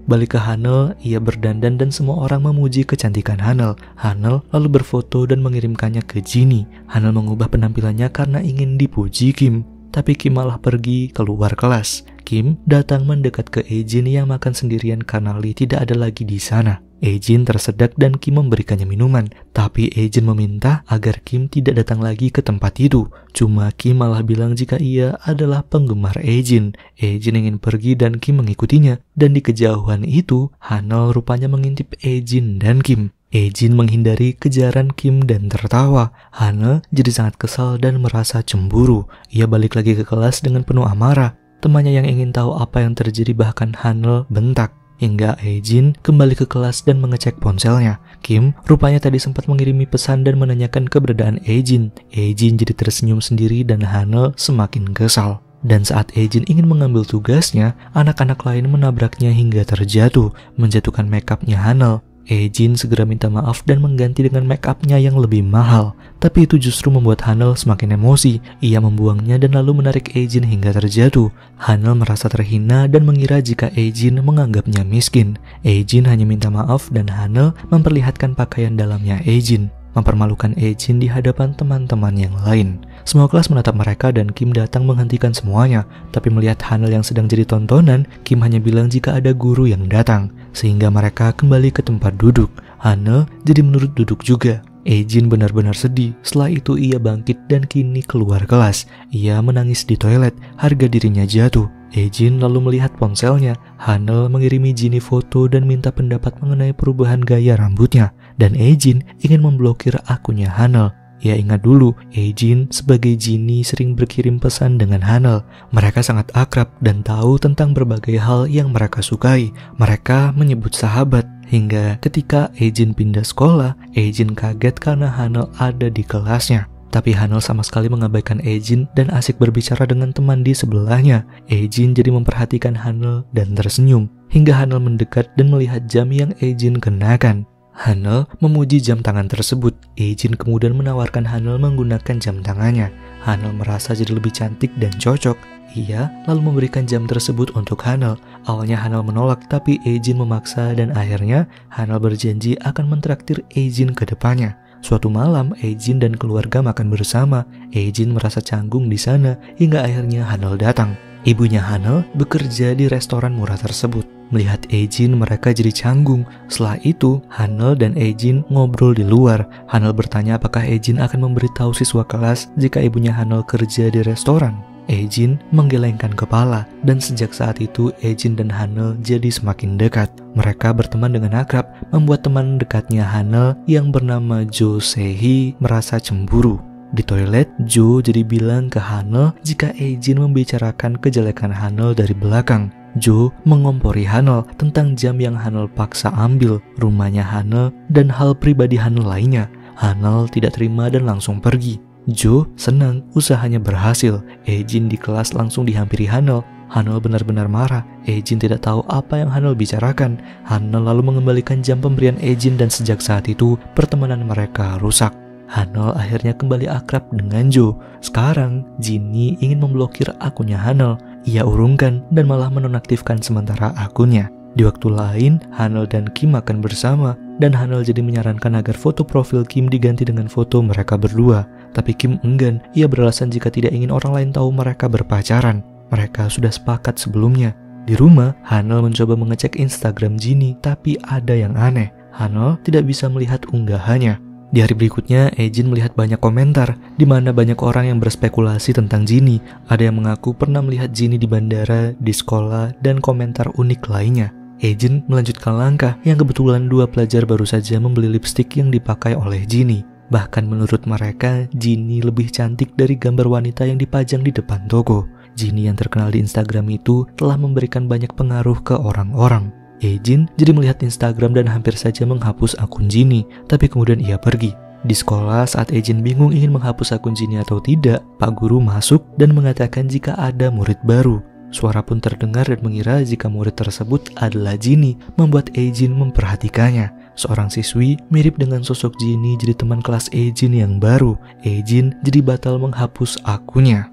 Balik ke Hanel, ia berdandan dan semua orang memuji kecantikan Hanel. Hanel lalu berfoto dan mengirimkannya ke Jinny. Hanel mengubah penampilannya karena ingin dipuji Kim. Tapi Kim malah pergi keluar kelas. Kim datang mendekat ke Ejin yang makan sendirian karena Lee tidak ada lagi di sana. Ejin tersedak dan Kim memberikannya minuman, tapi Ejin meminta agar Kim tidak datang lagi ke tempat itu. Cuma Kim malah bilang jika ia adalah penggemar Ejin. Ejin ingin pergi dan Kim mengikutinya, dan di kejauhan itu, Hanel rupanya mengintip Ejin dan Kim. Ejin menghindari kejaran Kim dan tertawa. Hanel jadi sangat kesal dan merasa cemburu. Ia balik lagi ke kelas dengan penuh amarah. Temannya yang ingin tahu apa yang terjadi bahkan Hanel bentak. Hingga Ejin kembali ke kelas dan mengecek ponselnya. Kim rupanya tadi sempat mengirimi pesan dan menanyakan keberadaan Ejin. Ejin jadi tersenyum sendiri dan Hanel semakin kesal. Dan saat Ejin ingin mengambil tugasnya, anak-anak lain menabraknya hingga terjatuh, menjatuhkan makeupnya Hanel. Ejin segera minta maaf dan mengganti dengan make-upnya yang lebih mahal. Tapi itu justru membuat Hanel semakin emosi. Ia membuangnya dan lalu menarik Ejin hingga terjatuh. Hanel merasa terhina dan mengira jika Ejin menganggapnya miskin. Ejin hanya minta maaf dan Hanel memperlihatkan pakaian dalamnya Ejin, mempermalukan Ejin di hadapan teman-teman yang lain. Semua kelas menatap mereka dan Kim datang menghentikan semuanya. Tapi melihat Hanel yang sedang jadi tontonan, Kim hanya bilang jika ada guru yang datang, sehingga mereka kembali ke tempat duduk. Hanel jadi menurut duduk juga. Ejin benar-benar sedih. Setelah itu ia bangkit dan kini keluar kelas. Ia menangis di toilet, harga dirinya jatuh. Ejin lalu melihat ponselnya. Hanel mengirimi Jinny foto dan minta pendapat mengenai perubahan gaya rambutnya. Dan Ejin ingin memblokir akunnya Hanel. Ia ingat dulu, Ejin sebagai Jinny sering berkirim pesan dengan Hanel. Mereka sangat akrab dan tahu tentang berbagai hal yang mereka sukai. Mereka menyebut sahabat. Hingga ketika Ejin pindah sekolah, Ejin kaget karena Hanel ada di kelasnya. Tapi Hanel sama sekali mengabaikan Ejin dan asik berbicara dengan teman di sebelahnya. Ejin jadi memperhatikan Hanel dan tersenyum. Hingga Hanel mendekat dan melihat jam yang Ejin kenakan. Hanel memuji jam tangan tersebut. Ejin kemudian menawarkan Hanel menggunakan jam tangannya. Hanel merasa jadi lebih cantik dan cocok. Ia lalu memberikan jam tersebut untuk Hanel. Awalnya Hanel menolak, tapi Ejin memaksa dan akhirnya Hanel berjanji akan mentraktir Ejin ke depannya. Suatu malam, Ejin dan keluarga makan bersama. Ejin merasa canggung di sana hingga akhirnya Hanel datang. Ibunya Hanel bekerja di restoran murah tersebut. Melihat Ejin, mereka jadi canggung. Setelah itu, Hanel dan Ejin ngobrol di luar. Hanel bertanya apakah Ejin akan memberitahu siswa kelas jika ibunya Hanel kerja di restoran. Ejin menggelengkan kepala, dan sejak saat itu Ejin dan Hanel jadi semakin dekat. Mereka berteman dengan akrab, membuat teman dekatnya Hanel yang bernama Jo Se-hee merasa cemburu. Di toilet, Jo jadi bilang ke Hanel jika Ejin membicarakan kejelekan Hanel dari belakang. Jo mengompori Hanel tentang jam yang Hanel paksa ambil, rumahnya Hanel, dan hal pribadi Hanel lainnya. Hanel tidak terima dan langsung pergi. Jo senang usahanya berhasil. Ejin di kelas langsung dihampiri Hanel. Hanel benar-benar marah. Ejin tidak tahu apa yang Hanel bicarakan. Hanel lalu mengembalikan jam pemberian Ejin dan sejak saat itu pertemanan mereka rusak. Hanel akhirnya kembali akrab dengan Jo. Sekarang Jinny ingin memblokir akunnya Hanel. Ia urungkan dan malah menonaktifkan sementara akunnya. Di waktu lain, Hanel dan Kim makan bersama, dan Hanel jadi menyarankan agar foto profil Kim diganti dengan foto mereka berdua. Tapi Kim enggan. Ia beralasan jika tidak ingin orang lain tahu mereka berpacaran. Mereka sudah sepakat sebelumnya. Di rumah, Hanel mencoba mengecek Instagram Jinny, tapi ada yang aneh. Hanel tidak bisa melihat unggahannya. Di hari berikutnya, Ejin melihat banyak komentar, di mana banyak orang yang berspekulasi tentang Jinny. Ada yang mengaku pernah melihat Jinny di bandara, di sekolah, dan komentar unik lainnya. Ejin melanjutkan langkah yang kebetulan dua pelajar baru saja membeli lipstik yang dipakai oleh Jinny. Bahkan menurut mereka, Jinny lebih cantik dari gambar wanita yang dipajang di depan toko. Jinny yang terkenal di Instagram itu telah memberikan banyak pengaruh ke orang-orang. Ejin jadi melihat Instagram dan hampir saja menghapus akun Jinny, tapi kemudian ia pergi. Di sekolah, saat Ejin bingung ingin menghapus akun Jinny atau tidak, Pak Guru masuk dan mengatakan jika ada murid baru. Suara pun terdengar dan mengira jika murid tersebut adalah Jinny, membuat Ejin memperhatikannya. Seorang siswi mirip dengan sosok Jinny jadi teman kelas Ejin yang baru. Ejin jadi batal menghapus akunnya.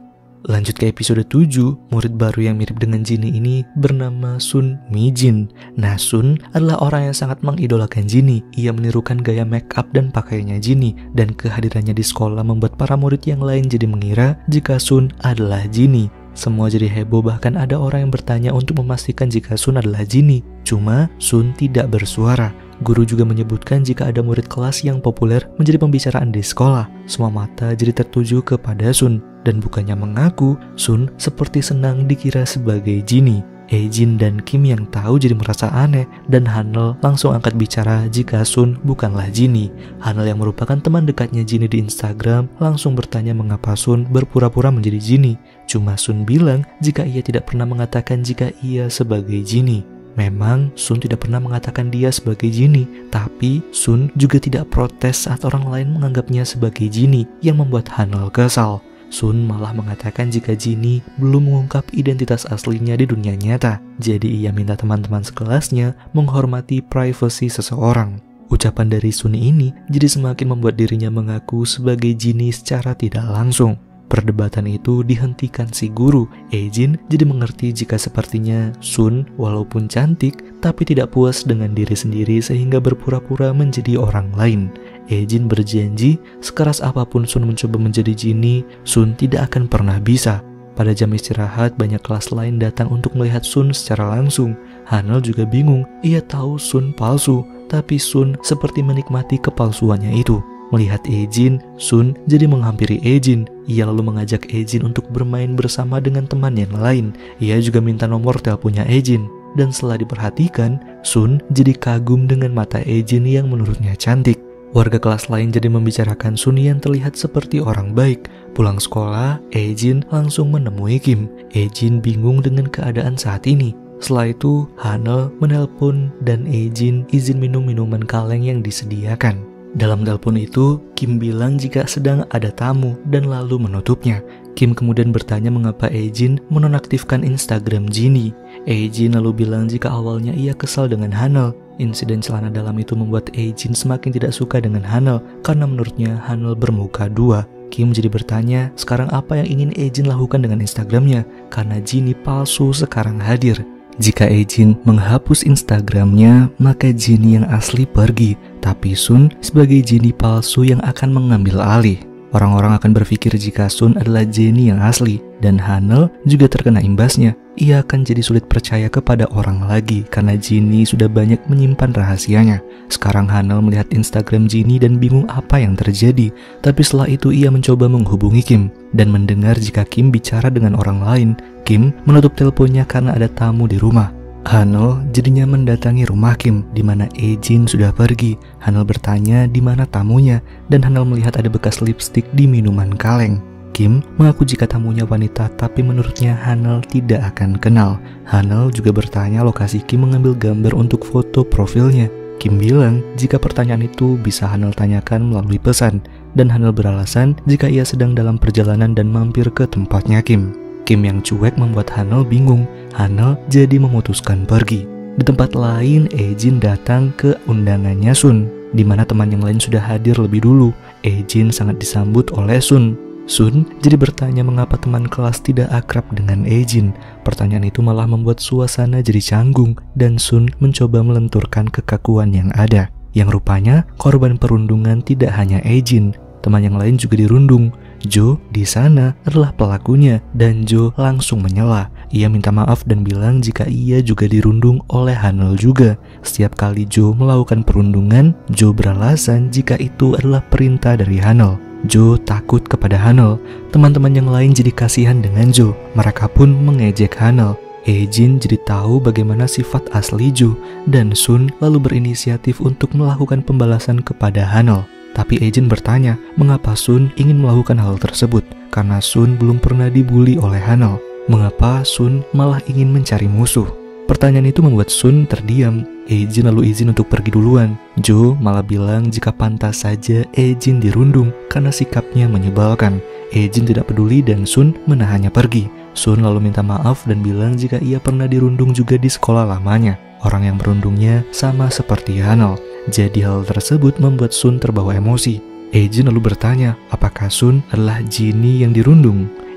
Lanjut ke episode 7, murid baru yang mirip dengan Jinny ini bernama Sun Mijin. Nah, Sun adalah orang yang sangat mengidolakan Jinny. Ia menirukan gaya make up dan pakaiannya Jinny, dan kehadirannya di sekolah membuat para murid yang lain jadi mengira jika Sun adalah Jinny. Semua jadi heboh, bahkan ada orang yang bertanya untuk memastikan jika Sun adalah Jinny. Cuma Sun tidak bersuara. Guru juga menyebutkan jika ada murid kelas yang populer menjadi pembicaraan di sekolah. Semua mata jadi tertuju kepada Sun, dan bukannya mengaku, Sun seperti senang dikira sebagai Jinny. Jin dan Kim yang tahu jadi merasa aneh, dan Hanel langsung angkat bicara jika Sun bukanlah Jinny. Hanel yang merupakan teman dekatnya Jinny di Instagram langsung bertanya mengapa Sun berpura-pura menjadi Jinny. Cuma Sun bilang jika ia tidak pernah mengatakan jika ia sebagai Jinny. Memang Sun tidak pernah mengatakan dia sebagai Jinny, tapi Sun juga tidak protes saat orang lain menganggapnya sebagai Jinny yang membuat Hanel kesal. Sun malah mengatakan jika Jinny belum mengungkap identitas aslinya di dunia nyata, jadi ia minta teman-teman sekelasnya menghormati privasi seseorang. Ucapan dari Sun ini jadi semakin membuat dirinya mengaku sebagai Jinny secara tidak langsung. Perdebatan itu dihentikan si guru. Jin jadi mengerti jika sepertinya Sun walaupun cantik tapi tidak puas dengan diri sendiri sehingga berpura-pura menjadi orang lain. Jin berjanji sekeras apapun Sun mencoba menjadi Jinny, Sun tidak akan pernah bisa. Pada jam istirahat banyak kelas lain datang untuk melihat Sun secara langsung. Hanel juga bingung, ia tahu Sun palsu, tapi Sun seperti menikmati kepalsuannya itu. Melihat Jin, Sun jadi menghampiri Jin. Ia lalu mengajak Jin untuk bermain bersama dengan teman yang lain. Ia juga minta nomor teleponnya Jin. Dan setelah diperhatikan, Sun jadi kagum dengan mata Jin yang menurutnya cantik. Warga kelas lain jadi membicarakan Sun yang terlihat seperti orang baik. Pulang sekolah, Jin langsung menemui Kim. Jin bingung dengan keadaan saat ini. Setelah itu, Hanel menelpon dan Jin izin minum minuman kaleng yang disediakan. Dalam telepon itu, Kim bilang jika sedang ada tamu dan lalu menutupnya. Kim kemudian bertanya mengapa Jin menonaktifkan Instagram Jinny. Jin lalu bilang jika awalnya ia kesal dengan Hanel. Insiden celana dalam itu membuat Jin semakin tidak suka dengan Hanel karena menurutnya Hanel bermuka dua. Kim jadi bertanya sekarang apa yang ingin Jin lakukan dengan Instagramnya karena Jinny palsu sekarang hadir. Jika Jin menghapus Instagramnya, maka Jinny yang asli pergi, tapi Sun sebagai Jinny palsu yang akan mengambil alih. Orang-orang akan berpikir jika Sun adalah Jinny yang asli, dan Hanel juga terkena imbasnya. Ia akan jadi sulit percaya kepada orang lagi karena Jinny sudah banyak menyimpan rahasianya. Sekarang Hanel melihat Instagram Jinny dan bingung apa yang terjadi. Tapi setelah itu ia mencoba menghubungi Kim dan mendengar jika Kim bicara dengan orang lain. Kim menutup teleponnya karena ada tamu di rumah. Hanel jadinya mendatangi rumah Kim di mana Jin sudah pergi. Hanel bertanya di mana tamunya dan Hanel melihat ada bekas lipstik di minuman kaleng. Kim mengaku jika tamunya wanita tapi menurutnya Hanel tidak akan kenal. Hanel juga bertanya lokasi Kim mengambil gambar untuk foto profilnya. Kim bilang jika pertanyaan itu bisa Hanel tanyakan melalui pesan dan Hanel beralasan jika ia sedang dalam perjalanan dan mampir ke tempatnya Kim. Kim yang cuek membuat Hanel bingung. Hanel jadi memutuskan pergi. Di tempat lain, Jin datang ke undangannya Sun, di mana teman yang lain sudah hadir lebih dulu. Jin sangat disambut oleh Sun. Sun jadi bertanya mengapa teman kelas tidak akrab dengan Jin. Pertanyaan itu malah membuat suasana jadi canggung dan Sun mencoba melenturkan kekakuan yang ada. Yang rupanya korban perundungan tidak hanya Jin, teman yang lain juga dirundung. Jo di sana adalah pelakunya dan Jo langsung menyela. Ia minta maaf dan bilang jika ia juga dirundung oleh Hanel juga. Setiap kali Jo melakukan perundungan, Jo beralasan jika itu adalah perintah dari Hanel. Jo takut kepada Hanel. Teman-teman yang lain jadi kasihan dengan Jo. Mereka pun mengejek Hanel. Jin jadi tahu bagaimana sifat asli Jo dan Sun lalu berinisiatif untuk melakukan pembalasan kepada Hanel. Tapi Jin bertanya mengapa Sun ingin melakukan hal tersebut karena Sun belum pernah dibully oleh Hanel. Mengapa Sun malah ingin mencari musuh? Pertanyaan itu membuat Sun terdiam. Jin lalu izin untuk pergi duluan. Jo malah bilang jika pantas saja Jin dirundung karena sikapnya menyebalkan. Jin tidak peduli dan Sun menahannya pergi. Sun lalu minta maaf dan bilang jika ia pernah dirundung juga di sekolah lamanya. Orang yang berundungnya sama seperti Hanel. Jadi hal tersebut membuat Sun terbawa emosi. Jin lalu bertanya apakah Sun adalah Jinny yang dirundung.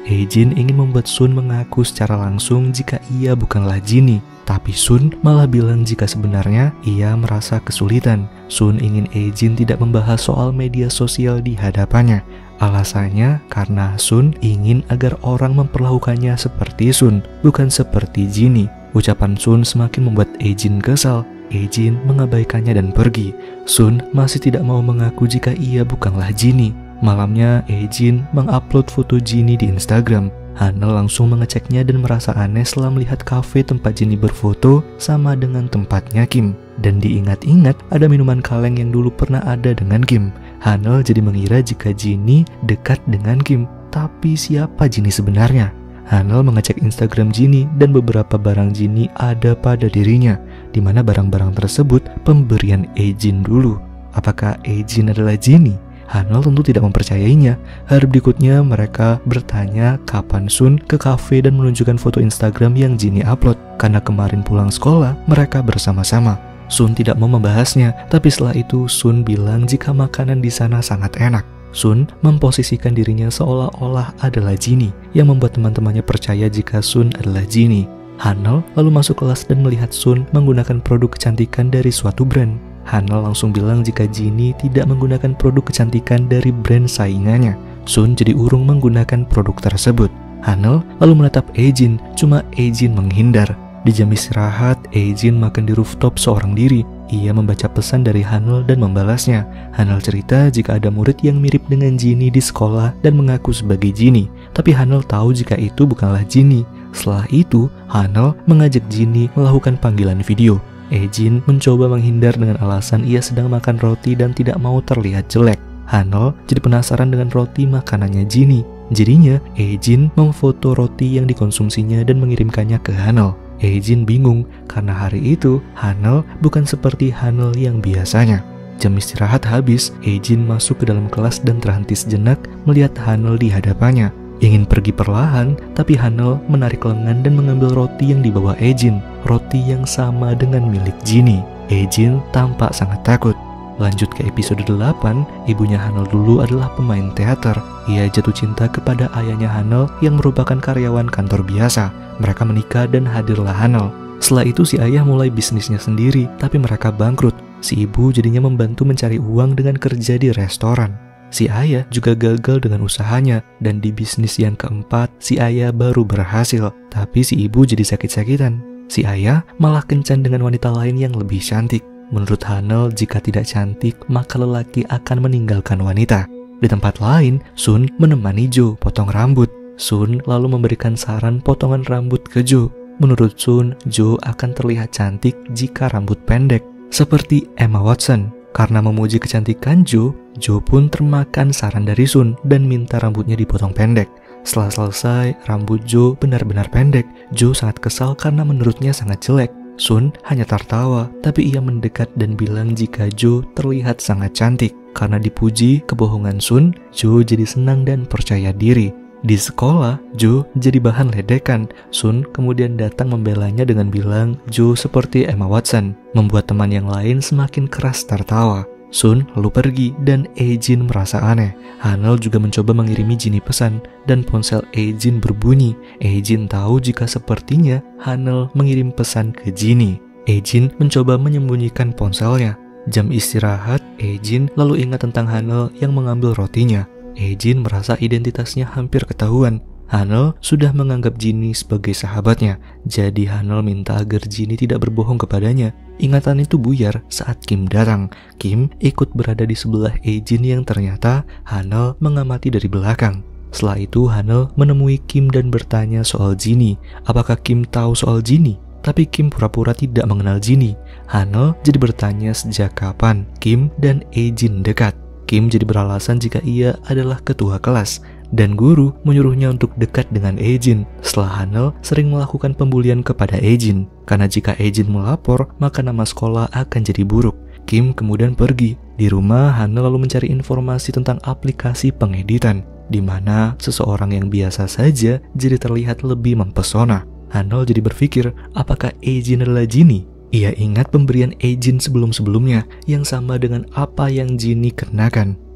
Jin ingin membuat Sun mengaku secara langsung jika ia bukanlah Jinny. Tapi Sun malah bilang jika sebenarnya ia merasa kesulitan. Sun ingin Jin tidak membahas soal media sosial di hadapannya. Alasannya karena Sun ingin agar orang memperlakukannya seperti Sun, bukan seperti Jinny. Ucapan Sun semakin membuat Jin kesal. Jin mengabaikannya dan pergi. Sun masih tidak mau mengaku jika ia bukanlah Jinny. Malamnya, Jin mengupload foto Jinny di Instagram. Hanel langsung mengeceknya dan merasa aneh setelah melihat kafe tempat Jinny berfoto sama dengan tempatnya Kim. Dan diingat-ingat ada minuman kaleng yang dulu pernah ada dengan Kim. Hanel jadi mengira jika Jinny dekat dengan Kim. Tapi siapa Jinny sebenarnya? Hanel mengecek Instagram Jinny dan beberapa barang Jinny ada pada dirinya, di mana barang-barang tersebut pemberian Jin dulu. Apakah Jin adalah Jinny? Hanel tentu tidak mempercayainya. Hari berikutnya mereka bertanya kapan Sun ke kafe dan menunjukkan foto Instagram yang Jinny upload. Karena kemarin pulang sekolah, mereka bersama-sama. Sun tidak mau membahasnya, tapi setelah itu Sun bilang jika makanan di sana sangat enak. Sun memposisikan dirinya seolah-olah adalah Jinny, yang membuat teman-temannya percaya jika Sun adalah Jinny. Hanel lalu masuk kelas dan melihat Sun menggunakan produk kecantikan dari suatu brand. Hanel langsung bilang jika Jinny tidak menggunakan produk kecantikan dari brand saingannya. Sun jadi urung menggunakan produk tersebut. Hanel lalu menatap Jin, cuma Jin menghindar. Di jam istirahat, Jin makan di rooftop seorang diri. Ia membaca pesan dari Hanel dan membalasnya. Hanel cerita jika ada murid yang mirip dengan Jinny di sekolah dan mengaku sebagai Jinny. Tapi Hanel tahu jika itu bukanlah Jinny. Setelah itu, Hanel mengajak Jinny melakukan panggilan video. Jin mencoba menghindar dengan alasan ia sedang makan roti dan tidak mau terlihat jelek. Hanel jadi penasaran dengan roti makanannya Jinny. Jadinya, Jin memfoto roti yang dikonsumsinya dan mengirimkannya ke Hanel. Jin bingung karena hari itu Hanel bukan seperti Hanel yang biasanya. Jam istirahat habis, Jin masuk ke dalam kelas dan terhenti sejenak melihat Hanel di hadapannya. Ingin pergi perlahan, tapi Hanel menarik lengan dan mengambil roti yang dibawa Jin. Roti yang sama dengan milik Jinny. Jin tampak sangat takut. Lanjut ke episode 8, ibunya Hanel dulu adalah pemain teater. Ia jatuh cinta kepada ayahnya Hanel yang merupakan karyawan kantor biasa. Mereka menikah dan hadirlah Hanel. Setelah itu si ayah mulai bisnisnya sendiri, tapi mereka bangkrut. Si ibu jadinya membantu mencari uang dengan kerja di restoran. Si ayah juga gagal dengan usahanya, dan di bisnis yang keempat, si ayah baru berhasil. Tapi si ibu jadi sakit-sakitan. Si ayah malah kencan dengan wanita lain yang lebih cantik. Menurut Hanel, jika tidak cantik, maka lelaki akan meninggalkan wanita. Di tempat lain, Sun menemani Jo potong rambut. Sun lalu memberikan saran potongan rambut ke Jo. Menurut Sun, Jo akan terlihat cantik jika rambut pendek, seperti Emma Watson. Karena memuji kecantikan Jo pun termakan saran dari Sun dan minta rambutnya dipotong pendek. Setelah selesai, rambut Jo benar-benar pendek. Jo sangat kesal karena menurutnya sangat jelek. Sun hanya tertawa, tapi ia mendekat dan bilang jika Jo terlihat sangat cantik. Karena dipuji kebohongan Sun, Jo jadi senang dan percaya diri. Di sekolah, Jo jadi bahan ledekan. Sun kemudian datang membelanya dengan bilang Jo seperti Emma Watson, membuat teman yang lain semakin keras tertawa. Sun lalu pergi dan Jin merasa aneh. Hanel juga mencoba mengirimi Jinny pesan dan ponsel Jin berbunyi. Jin tahu jika sepertinya Hanel mengirim pesan ke Jinny. Jin mencoba menyembunyikan ponselnya. Jam istirahat, Jin lalu ingat tentang Hanel yang mengambil rotinya. Jin merasa identitasnya hampir ketahuan. Hanel sudah menganggap Jinny sebagai sahabatnya, jadi Hanel minta agar Jinny tidak berbohong kepadanya. Ingatan itu buyar saat Kim datang. Kim ikut berada di sebelah Jin yang ternyata Hanel mengamati dari belakang. Setelah itu Hanel menemui Kim dan bertanya soal Jinny. Apakah Kim tahu soal Jinny? Tapi Kim pura-pura tidak mengenal Jinny. Hanel jadi bertanya sejak kapan Kim dan Jin dekat. Kim jadi beralasan jika ia adalah ketua kelas dan guru menyuruhnya untuk dekat dengan Jin. Setelah Hanel sering melakukan pembulian kepada Jin, karena jika Jin melapor maka nama sekolah akan jadi buruk. Kim kemudian pergi. Di rumah, Hanel lalu mencari informasi tentang aplikasi pengeditan, di mana seseorang yang biasa saja jadi terlihat lebih mempesona. Hanel jadi berpikir, apakah Jin adalah Jinny? Ia ingat pemberian Jin sebelum-sebelumnya yang sama dengan apa yang Jinny kenakan.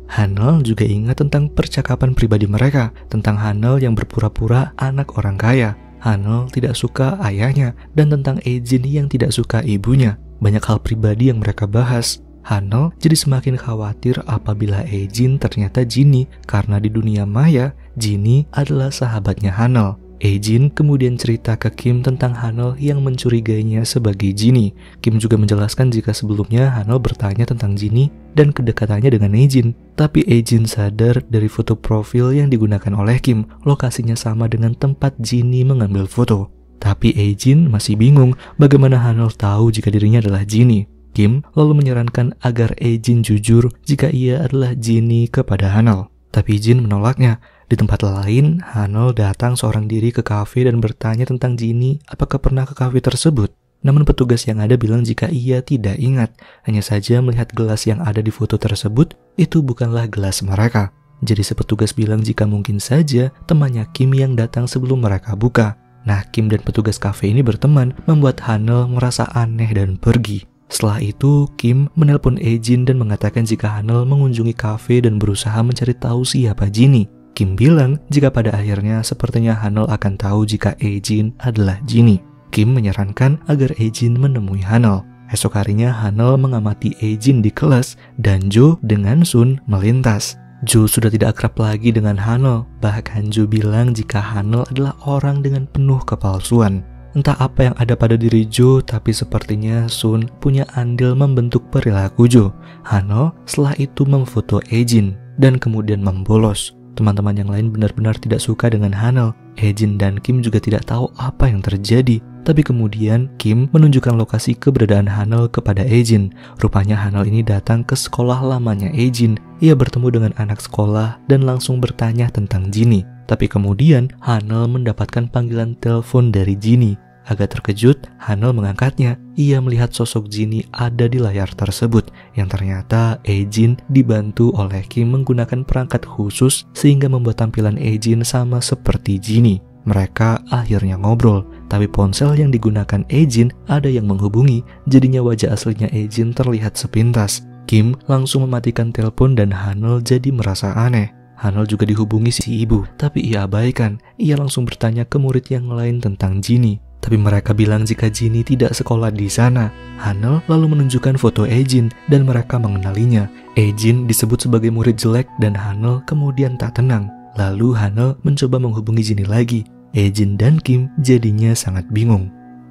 Hanul juga ingat tentang percakapan pribadi mereka, tentang Hanul yang berpura-pura anak orang kaya. Hanul tidak suka ayahnya, dan tentang Ejin yang tidak suka ibunya. Banyak hal pribadi yang mereka bahas. Hanul jadi semakin khawatir apabila Ejin ternyata Jinny, karena di dunia maya, Jinny adalah sahabatnya Hanul. Ejin kemudian cerita ke Kim tentang Hanul yang mencurigainya sebagai Jinny. Kim juga menjelaskan jika sebelumnya Hanul bertanya tentang Jinny dan kedekatannya dengan Ejin. Tapi Ejin sadar dari foto profil yang digunakan oleh Kim, lokasinya sama dengan tempat Jinny mengambil foto. Tapi Ejin masih bingung bagaimana Hanul tahu jika dirinya adalah Jinny. Kim lalu menyarankan agar Ejin jujur jika ia adalah Jinny kepada Hanul. Tapi Jin menolaknya. Di tempat lain, Hanul datang seorang diri ke kafe dan bertanya tentang Jinny apakah pernah ke kafe tersebut. Namun petugas yang ada bilang jika ia tidak ingat, hanya saja melihat gelas yang ada di foto tersebut, itu bukanlah gelas mereka. Jadi si petugas bilang jika mungkin saja temannya Kim yang datang sebelum mereka buka. Nah, Kim dan petugas kafe ini berteman, membuat Hanul merasa aneh dan pergi. Setelah itu, Kim menelpon Ejin dan mengatakan jika Hanul mengunjungi kafe dan berusaha mencari tahu siapa Jinny. Kim bilang jika pada akhirnya sepertinya Hanul akan tahu jika Ejin adalah Jinny. Kim menyarankan agar Ejin menemui Hanul. Esok harinya Hanul mengamati Ejin di kelas dan Jo dengan Sun melintas. Jo sudah tidak akrab lagi dengan Hanul. Bahkan Jo bilang jika Hanul adalah orang dengan penuh kepalsuan. Entah apa yang ada pada diri Jo, tapi sepertinya Sun punya andil membentuk perilaku Jo. Hanul setelah itu memfoto Ejin dan kemudian membolos. Teman-teman yang lain benar-benar tidak suka dengan Hanul. Ejin dan Kim juga tidak tahu apa yang terjadi. Tapi kemudian Kim menunjukkan lokasi keberadaan Hanul kepada Ejin. Rupanya Hanul ini datang ke sekolah lamanya Ejin. Ia bertemu dengan anak sekolah dan langsung bertanya tentang Jinny. Tapi kemudian Hanul mendapatkan panggilan telepon dari Jinny. Agak terkejut, Hanul mengangkatnya. Ia melihat sosok Jinny ada di layar tersebut, yang ternyata Ejin dibantu oleh Kim menggunakan perangkat khusus sehingga membuat tampilan Ejin sama seperti Jinny. Mereka akhirnya ngobrol, tapi ponsel yang digunakan Ejin ada yang menghubungi, jadinya wajah aslinya Ejin terlihat sepintas. Kim langsung mematikan telepon dan Hanul jadi merasa aneh. Hanul juga dihubungi si ibu, tapi ia abaikan. Ia langsung bertanya ke murid yang lain tentang Jinny. Tapi mereka bilang jika Jinny tidak sekolah di sana. Hanul lalu menunjukkan foto Ejin dan mereka mengenalinya. Ejin disebut sebagai murid jelek dan Hanul kemudian tak tenang. Lalu Hanul mencoba menghubungi Jinny lagi. Ejin dan Kim jadinya sangat bingung.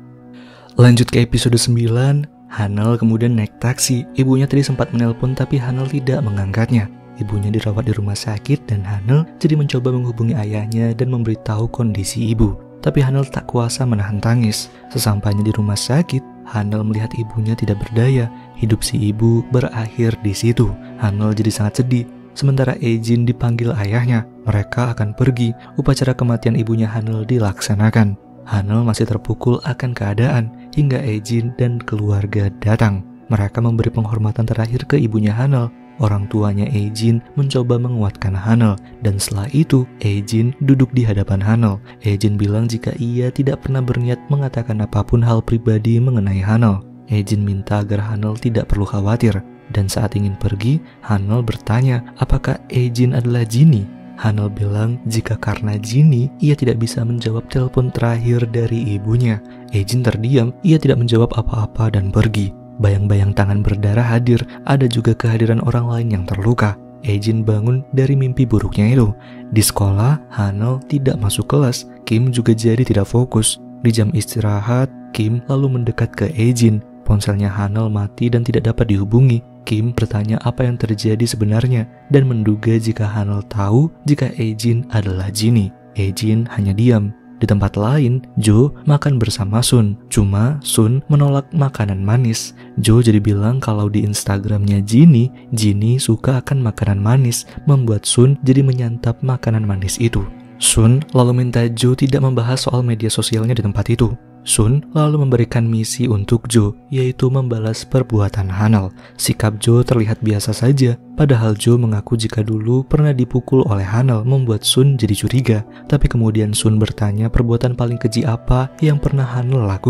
Lanjut ke episode 9, Hanul kemudian naik taksi. Ibunya tadi sempat menelpon tapi Hanul tidak mengangkatnya. Ibunya dirawat di rumah sakit dan Hanul jadi mencoba menghubungi ayahnya dan memberitahu kondisi ibu. Tapi Hanul tak kuasa menahan tangis. Sesampainya di rumah sakit, Hanul melihat ibunya tidak berdaya. Hidup si ibu berakhir di situ. Hanul jadi sangat sedih. Sementara Ejin dipanggil ayahnya. Mereka akan pergi. Upacara kematian ibunya Hanul dilaksanakan. Hanul masih terpukul akan keadaan hingga Ejin dan keluarga datang. Mereka memberi penghormatan terakhir ke ibunya Hanul. Orang tuanya Ejin mencoba menguatkan Hanul dan setelah itu Ejin duduk di hadapan Hanul. Ejin bilang jika ia tidak pernah berniat mengatakan apapun hal pribadi mengenai Hanul. Ejin minta agar Hanul tidak perlu khawatir dan saat ingin pergi, Hanul bertanya apakah Ejin adalah Jinny. Hanul bilang jika karena Jinny ia tidak bisa menjawab telepon terakhir dari ibunya. Ejin terdiam, ia tidak menjawab apa-apa dan pergi. Bayang-bayang tangan berdarah hadir, ada juga kehadiran orang lain yang terluka. Ejin bangun dari mimpi buruknya itu. Di sekolah, Hanul tidak masuk kelas. Kim juga jadi tidak fokus. Di jam istirahat, Kim lalu mendekat ke Ejin. Ponselnya Hanul mati dan tidak dapat dihubungi. Kim bertanya apa yang terjadi sebenarnya dan menduga jika Hanul tahu jika Ejin adalah Jinny. Ejin hanya diam. Di tempat lain, Jo makan bersama Sun. Cuma Sun menolak makanan manis. Jo jadi bilang kalau di Instagramnya Jinny suka akan makanan manis, membuat Sun jadi menyantap makanan manis itu. Sun lalu minta Jo tidak membahas soal media sosialnya di tempat itu. Sun lalu memberikan misi untuk Jo, yaitu membalas perbuatan Hanul. Sikap Jo terlihat biasa saja, padahal Jo mengaku jika dulu pernah dipukul oleh Hanul membuat Sun jadi curiga. Tapi kemudian Sun bertanya perbuatan paling keji apa yang pernah Hanul lakukan.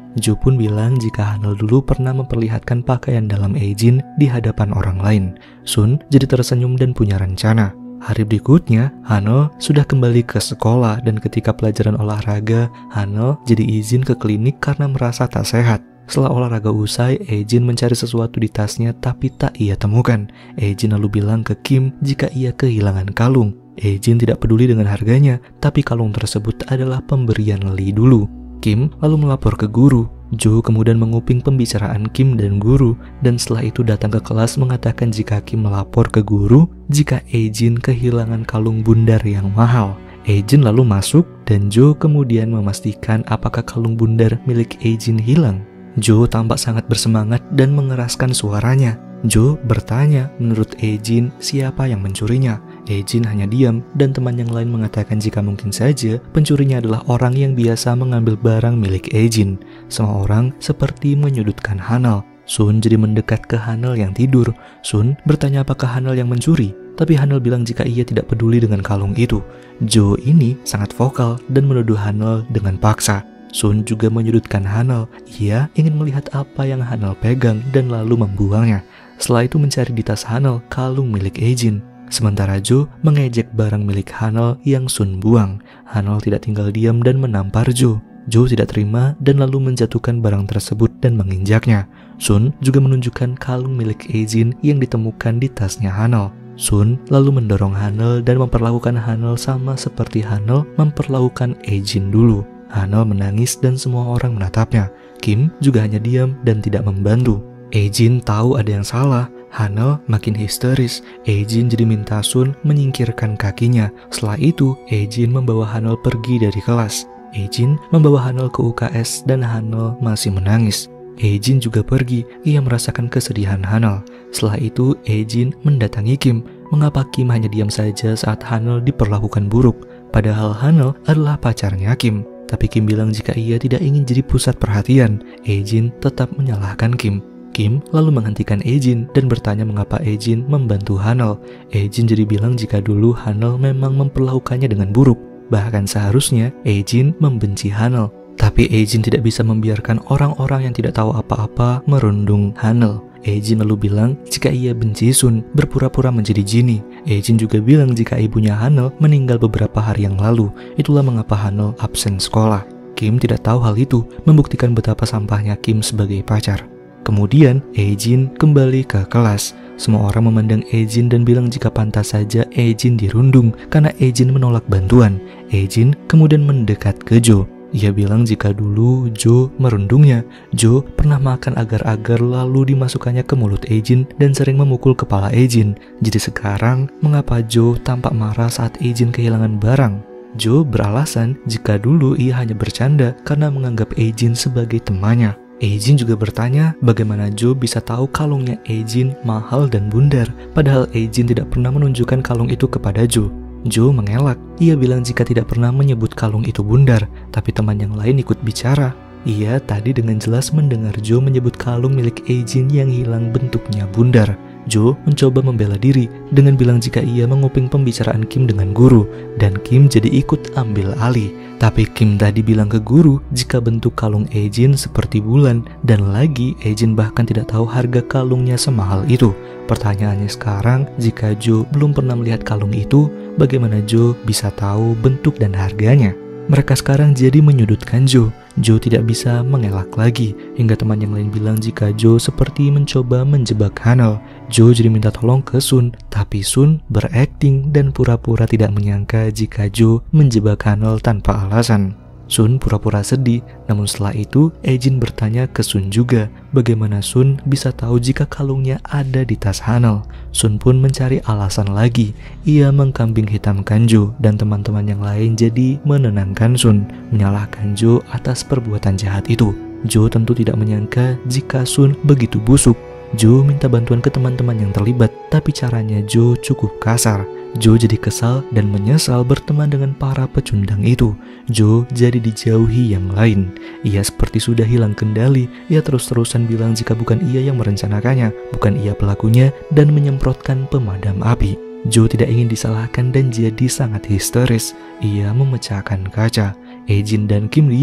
Jo pun bilang jika Hanel dulu pernah memperlihatkan pakaian dalam Ejin di hadapan orang lain. Sun jadi tersenyum dan punya rencana. Hari berikutnya, Hanel sudah kembali ke sekolah dan ketika pelajaran olahraga, Hanel jadi izin ke klinik karena merasa tak sehat. Setelah olahraga usai, Ejin mencari sesuatu di tasnya tapi tak ia temukan. Ejin lalu bilang ke Kim jika ia kehilangan kalung. Ejin tidak peduli dengan harganya, tapi kalung tersebut adalah pemberian Lee dulu. Kim lalu melapor ke guru. Jo kemudian menguping pembicaraan Kim dan guru, dan setelah itu datang ke kelas mengatakan jika Kim melapor ke guru jika Ejin kehilangan kalung bundar yang mahal. Ejin lalu masuk dan Jo kemudian memastikan apakah kalung bundar milik Ejin hilang. Jo tampak sangat bersemangat dan mengeraskan suaranya. Jo bertanya menurut Ejin siapa yang mencurinya. Ejin hanya diam dan teman yang lain mengatakan jika mungkin saja pencurinya adalah orang yang biasa mengambil barang milik Ejin. Semua orang seperti menyudutkan Hanel. Sun jadi mendekat ke Hanel yang tidur. Sun bertanya apakah Hanel yang mencuri, tapi Hanel bilang jika ia tidak peduli dengan kalung itu. Jo ini sangat vokal dan menuduh Hanel dengan paksa. Sun juga menyudutkan Hanel. Ia ingin melihat apa yang Hanel pegang dan lalu membuangnya. Setelah itu mencari di tas Hanel kalung milik Ejin. Sementara Jo mengejek barang milik Hanel yang Sun buang. Hanel tidak tinggal diam dan menampar Jo. Jo tidak terima dan lalu menjatuhkan barang tersebut dan menginjaknya. Sun juga menunjukkan kalung milik Ejin yang ditemukan di tasnya Hanel. Sun lalu mendorong Hanel dan memperlakukan Hanel sama seperti Hanel memperlakukan Ejin dulu. Hanel menangis dan semua orang menatapnya. Kim juga hanya diam dan tidak membantu. Ejin tahu ada yang salah. Hanel makin histeris. Ejin jadi minta Sun menyingkirkan kakinya. Setelah itu, Ejin membawa Hanel pergi dari kelas. Ejin membawa Hanel ke UKS dan Hanel masih menangis. Ejin juga pergi. Ia merasakan kesedihan Hanel. Setelah itu, Ejin mendatangi Kim. Mengapa Kim hanya diam saja saat Hanel diperlakukan buruk? Padahal Hanel adalah pacarnya Kim. Tapi Kim bilang jika ia tidak ingin jadi pusat perhatian. Ejin tetap menyalahkan Kim. Kim lalu menghentikan Ejin dan bertanya mengapa Ejin membantu Hanel. Ejin jadi bilang jika dulu Hanel memang memperlakukannya dengan buruk. Bahkan seharusnya Ejin membenci Hanel. Tapi Ejin tidak bisa membiarkan orang-orang yang tidak tahu apa-apa merundung Hanel. Ejin lalu bilang jika ia benci Sun, berpura-pura menjadi Jinny. Ejin juga bilang jika ibunya Hanel meninggal beberapa hari yang lalu. Itulah mengapa Hanel absen sekolah. Kim tidak tahu hal itu, membuktikan betapa sampahnya Kim sebagai pacar. Kemudian Ejin kembali ke kelas. Semua orang memandang Ejin dan bilang jika pantas saja Ejin dirundung karena Ejin menolak bantuan. Ejin kemudian mendekat ke Jo. Ia bilang jika dulu Jo merundungnya. Jo pernah makan agar-agar lalu dimasukkannya ke mulut Ejin dan sering memukul kepala Ejin. Jadi sekarang mengapa Jo tampak marah saat Ejin kehilangan barang? Jo beralasan jika dulu ia hanya bercanda karena menganggap Ejin sebagai temannya. Ejin juga bertanya bagaimana Jo bisa tahu kalungnya Ejin mahal dan bundar, padahal Ejin tidak pernah menunjukkan kalung itu kepada Jo. Jo mengelak. Ia bilang jika tidak pernah menyebut kalung itu bundar, tapi teman yang lain ikut bicara. Ia tadi dengan jelas mendengar Jo menyebut kalung milik Ejin yang hilang bentuknya bundar. Jo mencoba membela diri dengan bilang jika ia menguping pembicaraan Kim dengan guru, dan Kim jadi ikut ambil alih. Tapi Kim tadi bilang ke guru jika bentuk kalung Ejin seperti bulan, dan lagi Ejin bahkan tidak tahu harga kalungnya semahal itu. Pertanyaannya sekarang, jika Jo belum pernah melihat kalung itu, bagaimana Jo bisa tahu bentuk dan harganya? Mereka sekarang jadi menyudutkan Jo. Jo tidak bisa mengelak lagi, hingga teman yang lain bilang jika Jo seperti mencoba menjebak Hanel. Jo jadi minta tolong ke Sun, tapi Sun berakting dan pura-pura tidak menyangka jika Jo menjebak Hanel tanpa alasan. Sun pura-pura sedih, namun setelah itu Ejin bertanya ke Sun juga bagaimana Sun bisa tahu jika kalungnya ada di tas Hanel. Sun pun mencari alasan lagi. Ia mengkambing hitamkan Jo dan teman-teman yang lain jadi menenangkan Sun, menyalahkan Jo atas perbuatan jahat itu. Jo tentu tidak menyangka jika Sun begitu busuk. Jo minta bantuan ke teman-teman yang terlibat, tapi caranya Jo cukup kasar. Jo jadi kesal dan menyesal berteman dengan para pecundang itu. Jo jadi dijauhi yang lain. Ia seperti sudah hilang kendali. Ia terus-terusan bilang jika bukan ia yang merencanakannya, bukan ia pelakunya, dan menyemprotkan pemadam api. Jo tidak ingin disalahkan dan jadi sangat histeris. Ia memecahkan kaca. Ejin dan Kim diam.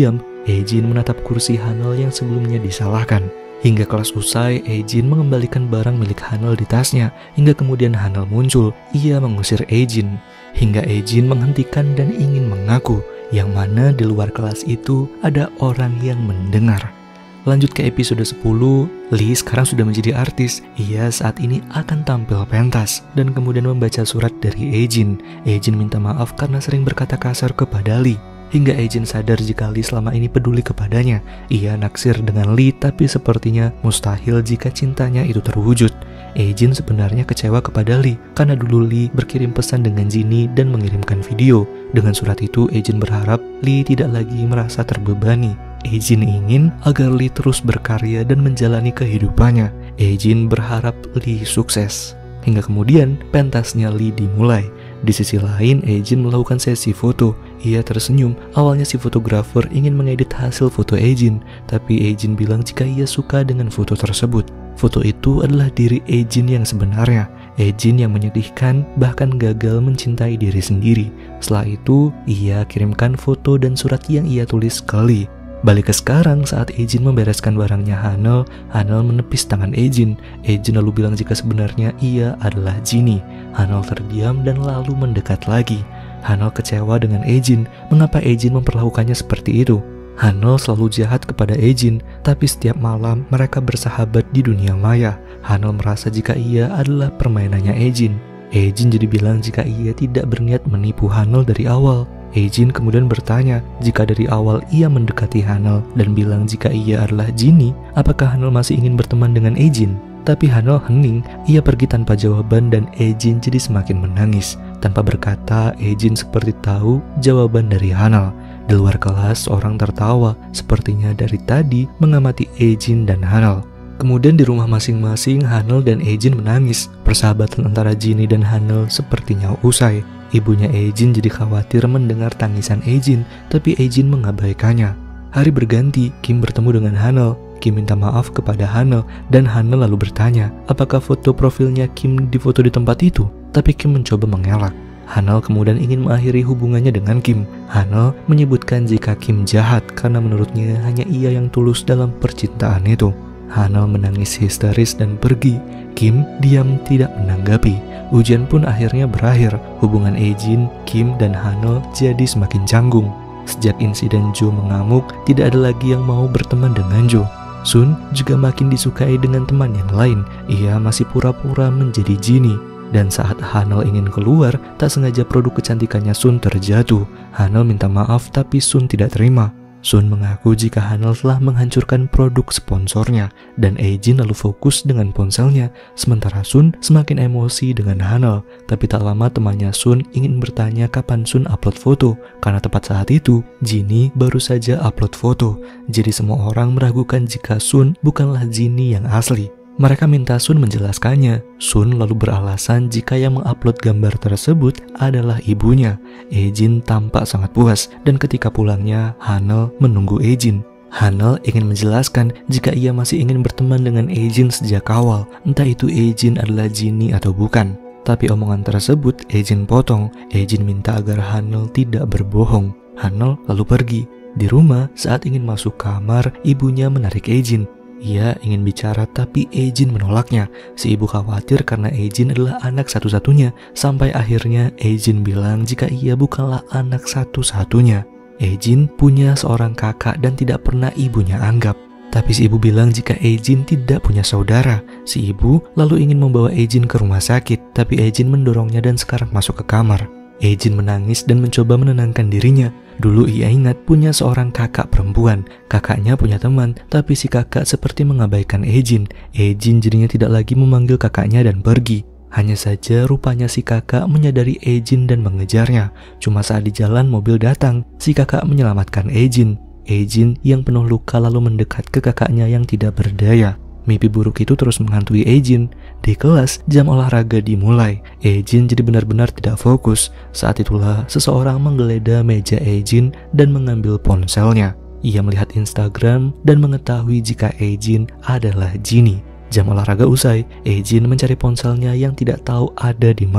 Ejin menatap kursi Hanel yang sebelumnya disalahkan. Hingga kelas usai, Ejin mengembalikan barang milik Hanel di tasnya. Hingga kemudian Hanel muncul, ia mengusir Ejin. Hingga Ejin menghentikan dan ingin mengaku, yang mana di luar kelas itu ada orang yang mendengar. Lanjut ke episode 10, Lee sekarang sudah menjadi artis. Ia saat ini akan tampil pentas dan kemudian membaca surat dari Ejin. Ejin minta maaf karena sering berkata kasar kepada Lee. Hingga Ejin sadar jika Lee selama ini peduli kepadanya. Ia naksir dengan Lee, tapi sepertinya mustahil jika cintanya itu terwujud. Ejin sebenarnya kecewa kepada Lee karena dulu Lee berkirim pesan dengan Jinny dan mengirimkan video. Dengan surat itu, Ejin berharap Lee tidak lagi merasa terbebani. Ejin ingin agar Lee terus berkarya dan menjalani kehidupannya. Ejin berharap Lee sukses. Hingga kemudian pentasnya Lee dimulai. Di sisi lain, Ejin melakukan sesi foto. Ia tersenyum. Awalnya si fotografer ingin mengedit hasil foto Ejin, tapi Ejin bilang jika ia suka dengan foto tersebut. Foto itu adalah diri Ejin yang sebenarnya. Ejin yang menyedihkan, bahkan gagal mencintai diri sendiri. Setelah itu, ia kirimkan foto dan surat yang ia tulis ke Lee. Balik ke sekarang, saat Ejin membereskan barangnya Hanel menepis tangan Ejin. Ejin lalu bilang jika sebenarnya ia adalah Jinny. Hanel terdiam dan lalu mendekat lagi. Hanel kecewa dengan Ejin. Mengapa Ejin memperlakukannya seperti itu? Hanel selalu jahat kepada Ejin, tapi setiap malam mereka bersahabat di dunia maya. Hanel merasa jika ia adalah permainannya Ejin. Ejin jadi bilang jika ia tidak berniat menipu Hanel dari awal. Ejin kemudian bertanya jika dari awal ia mendekati Hanel dan bilang jika ia adalah Jinny, apakah Hanel masih ingin berteman dengan Ejin? Tapi Hanel hening, ia pergi tanpa jawaban dan Ejin jadi semakin menangis. Tanpa berkata, Ejin seperti tahu jawaban dari Hanel. Di luar kelas, orang tertawa, sepertinya dari tadi mengamati Ejin dan Hanel. Kemudian di rumah masing-masing, Hanel dan Ejin menangis. Persahabatan antara Jinny dan Hanel sepertinya usai. Ibunya Ejin jadi khawatir mendengar tangisan Ejin, tapi Ejin mengabaikannya. Hari berganti, Kim bertemu dengan Hanel. Kim minta maaf kepada Hanel, dan Hanel lalu bertanya, apakah foto profilnya Kim difoto di tempat itu? Tapi Kim mencoba mengelak. Hanel kemudian ingin mengakhiri hubungannya dengan Kim. Hanel menyebutkan jika Kim jahat karena menurutnya hanya ia yang tulus dalam percintaan itu. Hanel menangis histeris dan pergi. Kim diam tidak menanggapi. Ujian pun akhirnya berakhir. Hubungan Ejin, Kim, dan Hanel jadi semakin canggung. Sejak insiden Jo mengamuk, tidak ada lagi yang mau berteman dengan Jo. Sun juga makin disukai dengan teman yang lain. Ia masih pura-pura menjadi Jinny. Dan saat Hanel ingin keluar, tak sengaja produk kecantikannya Sun terjatuh. Hanel minta maaf tapi Sun tidak terima. Sun mengaku jika Hanel telah menghancurkan produk sponsornya, dan Ejin lalu fokus dengan ponselnya, sementara Sun semakin emosi dengan Hanel. Tapi tak lama temannya Sun ingin bertanya kapan Sun upload foto, karena tepat saat itu Jinny baru saja upload foto. Jadi semua orang meragukan jika Sun bukanlah Jinny yang asli. Mereka minta Sun menjelaskannya. Sun lalu beralasan jika yang mengupload gambar tersebut adalah ibunya. Ejin tampak sangat puas, dan ketika pulangnya, Hanel menunggu Ejin. Hanel ingin menjelaskan jika ia masih ingin berteman dengan Ejin sejak awal, entah itu Ejin adalah Jinny atau bukan. Tapi omongan tersebut Ejin potong. Ejin minta agar Hanel tidak berbohong. Hanel lalu pergi. Di rumah, saat ingin masuk kamar, ibunya menarik Ejin. Ia ingin bicara tapi Ejin menolaknya. Si ibu khawatir karena Ejin adalah anak satu-satunya. Sampai akhirnya Ejin bilang jika ia bukanlah anak satu-satunya. Ejin punya seorang kakak dan tidak pernah ibunya anggap. Tapi si ibu bilang jika Ejin tidak punya saudara. Si ibu lalu ingin membawa Ejin ke rumah sakit, tapi Ejin mendorongnya dan sekarang masuk ke kamar. Ejin menangis dan mencoba menenangkan dirinya. Dulu ia ingat punya seorang kakak perempuan. Kakaknya punya teman, tapi si kakak seperti mengabaikan Ejin. Ejin jadinya tidak lagi memanggil kakaknya dan pergi. Hanya saja rupanya si kakak menyadari Ejin dan mengejarnya. Cuma saat di jalan mobil datang, si kakak menyelamatkan Ejin. Ejin yang penuh luka lalu mendekat ke kakaknya yang tidak berdaya. Mimpi buruk itu terus menghantui Ejin. Di kelas, jam olahraga dimulai. Ejin jadi benar-benar tidak fokus. Saat itulah seseorang menggeledah meja Ejin dan mengambil ponselnya. Ia melihat Instagram dan mengetahui jika Ejin adalah Jinny. Jam olahraga usai, Ejin mencari ponselnya yang tidak tahu ada di mana.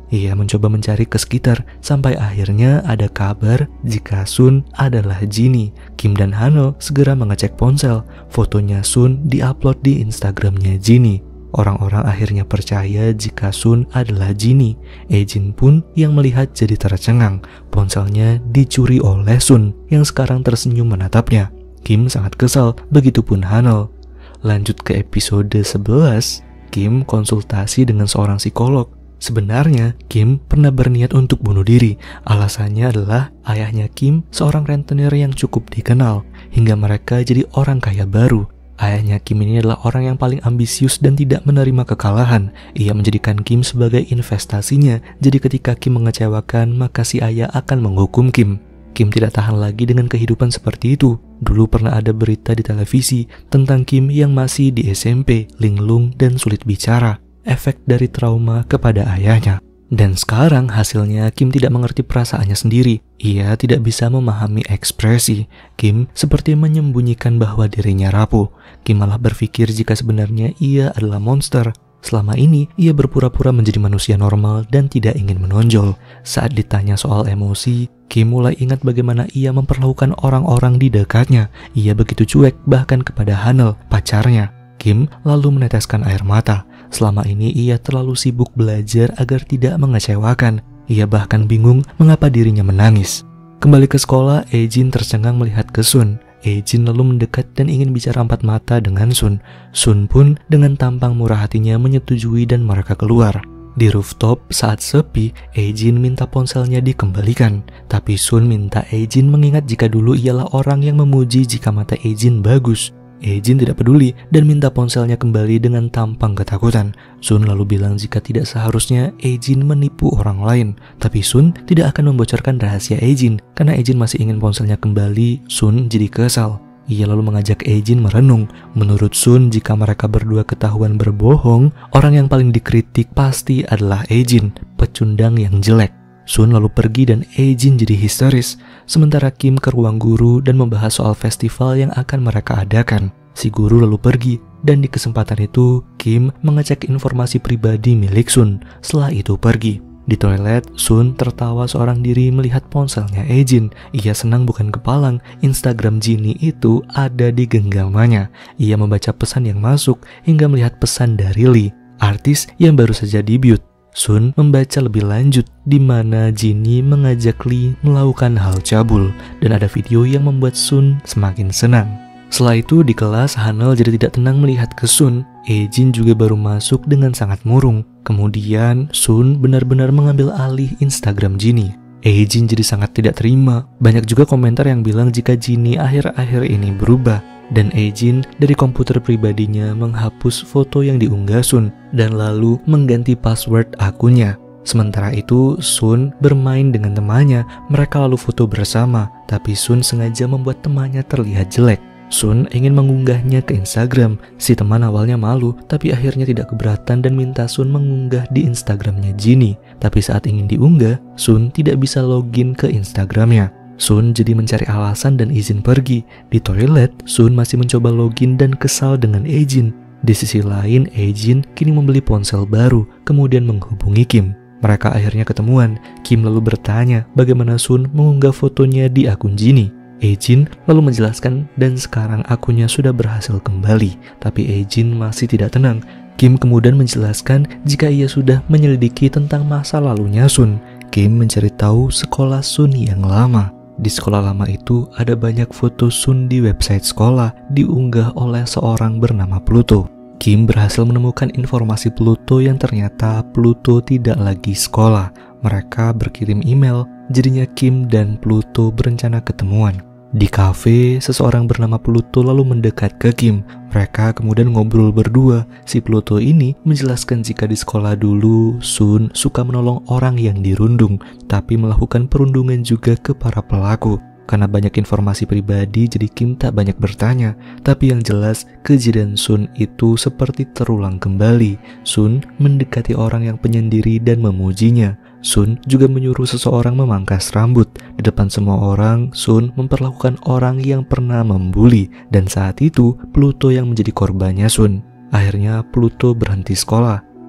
Ia mencoba mencari ke sekitar sampai akhirnya ada kabar jika Sun adalah Jinny. Kim dan Hanul segera mengecek ponsel. Fotonya Sun diupload di Instagramnya Jinny. Orang-orang akhirnya percaya jika Sun adalah Jinny. Jin pun yang melihat jadi tercengang. Ponselnya dicuri oleh Sun yang sekarang tersenyum menatapnya. Kim sangat kesal, begitupun Hanul. Lanjut ke episode 11, Kim konsultasi dengan seorang psikolog. Sebenarnya, Kim pernah berniat untuk bunuh diri. Alasannya adalah ayahnya Kim seorang rentenir yang cukup dikenal, hingga mereka jadi orang kaya baru. Ayahnya Kim ini adalah orang yang paling ambisius dan tidak menerima kekalahan. Ia menjadikan Kim sebagai investasinya, jadi ketika Kim mengecewakan, maka si ayah akan menghukum Kim. Kim tidak tahan lagi dengan kehidupan seperti itu. Dulu pernah ada berita di televisi tentang Kim yang masih di SMP, linglung dan sulit bicara. Efek dari trauma kepada ayahnya. Dan sekarang hasilnya Kim tidak mengerti perasaannya sendiri. Ia tidak bisa memahami ekspresi. Kim seperti menyembunyikan bahwa dirinya rapuh. Kim malah berpikir jika sebenarnya ia adalah monster. Selama ini ia berpura-pura menjadi manusia normal dan tidak ingin menonjol. Saat ditanya soal emosi, Kim mulai ingat bagaimana ia memperlakukan orang-orang di dekatnya. Ia begitu cuek bahkan kepada Hanul, pacarnya. Kim lalu meneteskan air mata. Selama ini ia terlalu sibuk belajar agar tidak mengecewakan. Ia bahkan bingung mengapa dirinya menangis. Kembali ke sekolah, Jin tercengang melihat ke Sun. Jin lalu mendekat dan ingin bicara empat mata dengan Sun. Sun pun dengan tampang murah hatinya menyetujui dan mereka keluar. Di rooftop saat sepi, Jin minta ponselnya dikembalikan. Tapi Sun minta Jin mengingat jika dulu ialah orang yang memuji jika mata Jin bagus. Jin tidak peduli dan minta ponselnya kembali dengan tampang ketakutan. Sun lalu bilang jika tidak seharusnya Jin menipu orang lain. Tapi Sun tidak akan membocorkan rahasia Jin. Karena Jin masih ingin ponselnya kembali, Sun jadi kesal. Ia lalu mengajak Jin merenung. Menurut Sun, jika mereka berdua ketahuan berbohong, orang yang paling dikritik pasti adalah Jin, pecundang yang jelek. Sun lalu pergi dan Jin jadi histeris. Sementara Kim ke ruang guru dan membahas soal festival yang akan mereka adakan. Si guru lalu pergi dan di kesempatan itu Kim mengecek informasi pribadi milik Sun. Setelah itu pergi. Di toilet, Sun tertawa seorang diri melihat ponselnya Jin. Ia senang bukan kepalang, Instagram Jinny itu ada di genggamannya. Ia membaca pesan yang masuk hingga melihat pesan dari Lee, artis yang baru saja debut. Sun membaca lebih lanjut di mana Jinny mengajak Lee melakukan hal cabul dan ada video yang membuat Sun semakin senang. Setelah itu di kelas Hanul jadi tidak tenang melihat ke Sun. Jin juga baru masuk dengan sangat murung. Kemudian Sun benar-benar mengambil alih Instagram Jinny. Jin jadi sangat tidak terima. Banyak juga komentar yang bilang jika Jinny akhir-akhir ini berubah. Dan Jin dari komputer pribadinya menghapus foto yang diunggah Sun dan lalu mengganti password akunnya. Sementara itu Sun bermain dengan temannya. Mereka lalu foto bersama, tapi Sun sengaja membuat temannya terlihat jelek. Sun ingin mengunggahnya ke Instagram. Si teman awalnya malu, tapi akhirnya tidak keberatan dan minta Sun mengunggah di Instagramnya Jinny. Tapi saat ingin diunggah, Sun tidak bisa login ke Instagramnya. Sun jadi mencari alasan dan izin pergi. Di toilet, Sun masih mencoba login dan kesal dengan Jin. Di sisi lain, Jin kini membeli ponsel baru, kemudian menghubungi Kim. Mereka akhirnya ketemuan. Kim lalu bertanya bagaimana Sun mengunggah fotonya di akun Jinny. Jin lalu menjelaskan dan sekarang akunnya sudah berhasil kembali. Tapi Jin masih tidak tenang. Kim kemudian menjelaskan jika ia sudah menyelidiki tentang masa lalunya Sun. Kim mencari tahu sekolah Sun yang lama. Di sekolah lama itu ada banyak foto Sun di website sekolah diunggah oleh seorang bernama Pluto. Kim berhasil menemukan informasi Pluto yang ternyata Pluto tidak lagi sekolah. Mereka berkirim email, jadinya Kim dan Pluto berencana ketemuan. Di kafe, seseorang bernama Pluto lalu mendekat ke Kim. Mereka kemudian ngobrol berdua. Si Pluto ini menjelaskan jika di sekolah dulu, Sun suka menolong orang yang dirundung, tapi melakukan perundungan juga ke para pelaku. Karena banyak informasi pribadi, jadi Kim tak banyak bertanya. Tapi yang jelas, kejadian Sun itu seperti terulang kembali. Sun mendekati orang yang penyendiri dan memujinya. Sun juga menyuruh seseorang memangkas rambut. Di depan semua orang, Sun memperlakukan orang yang pernah membuli. Dan saat itu, Pluto yang menjadi korbannya Sun. Akhirnya Pluto berhenti sekolah.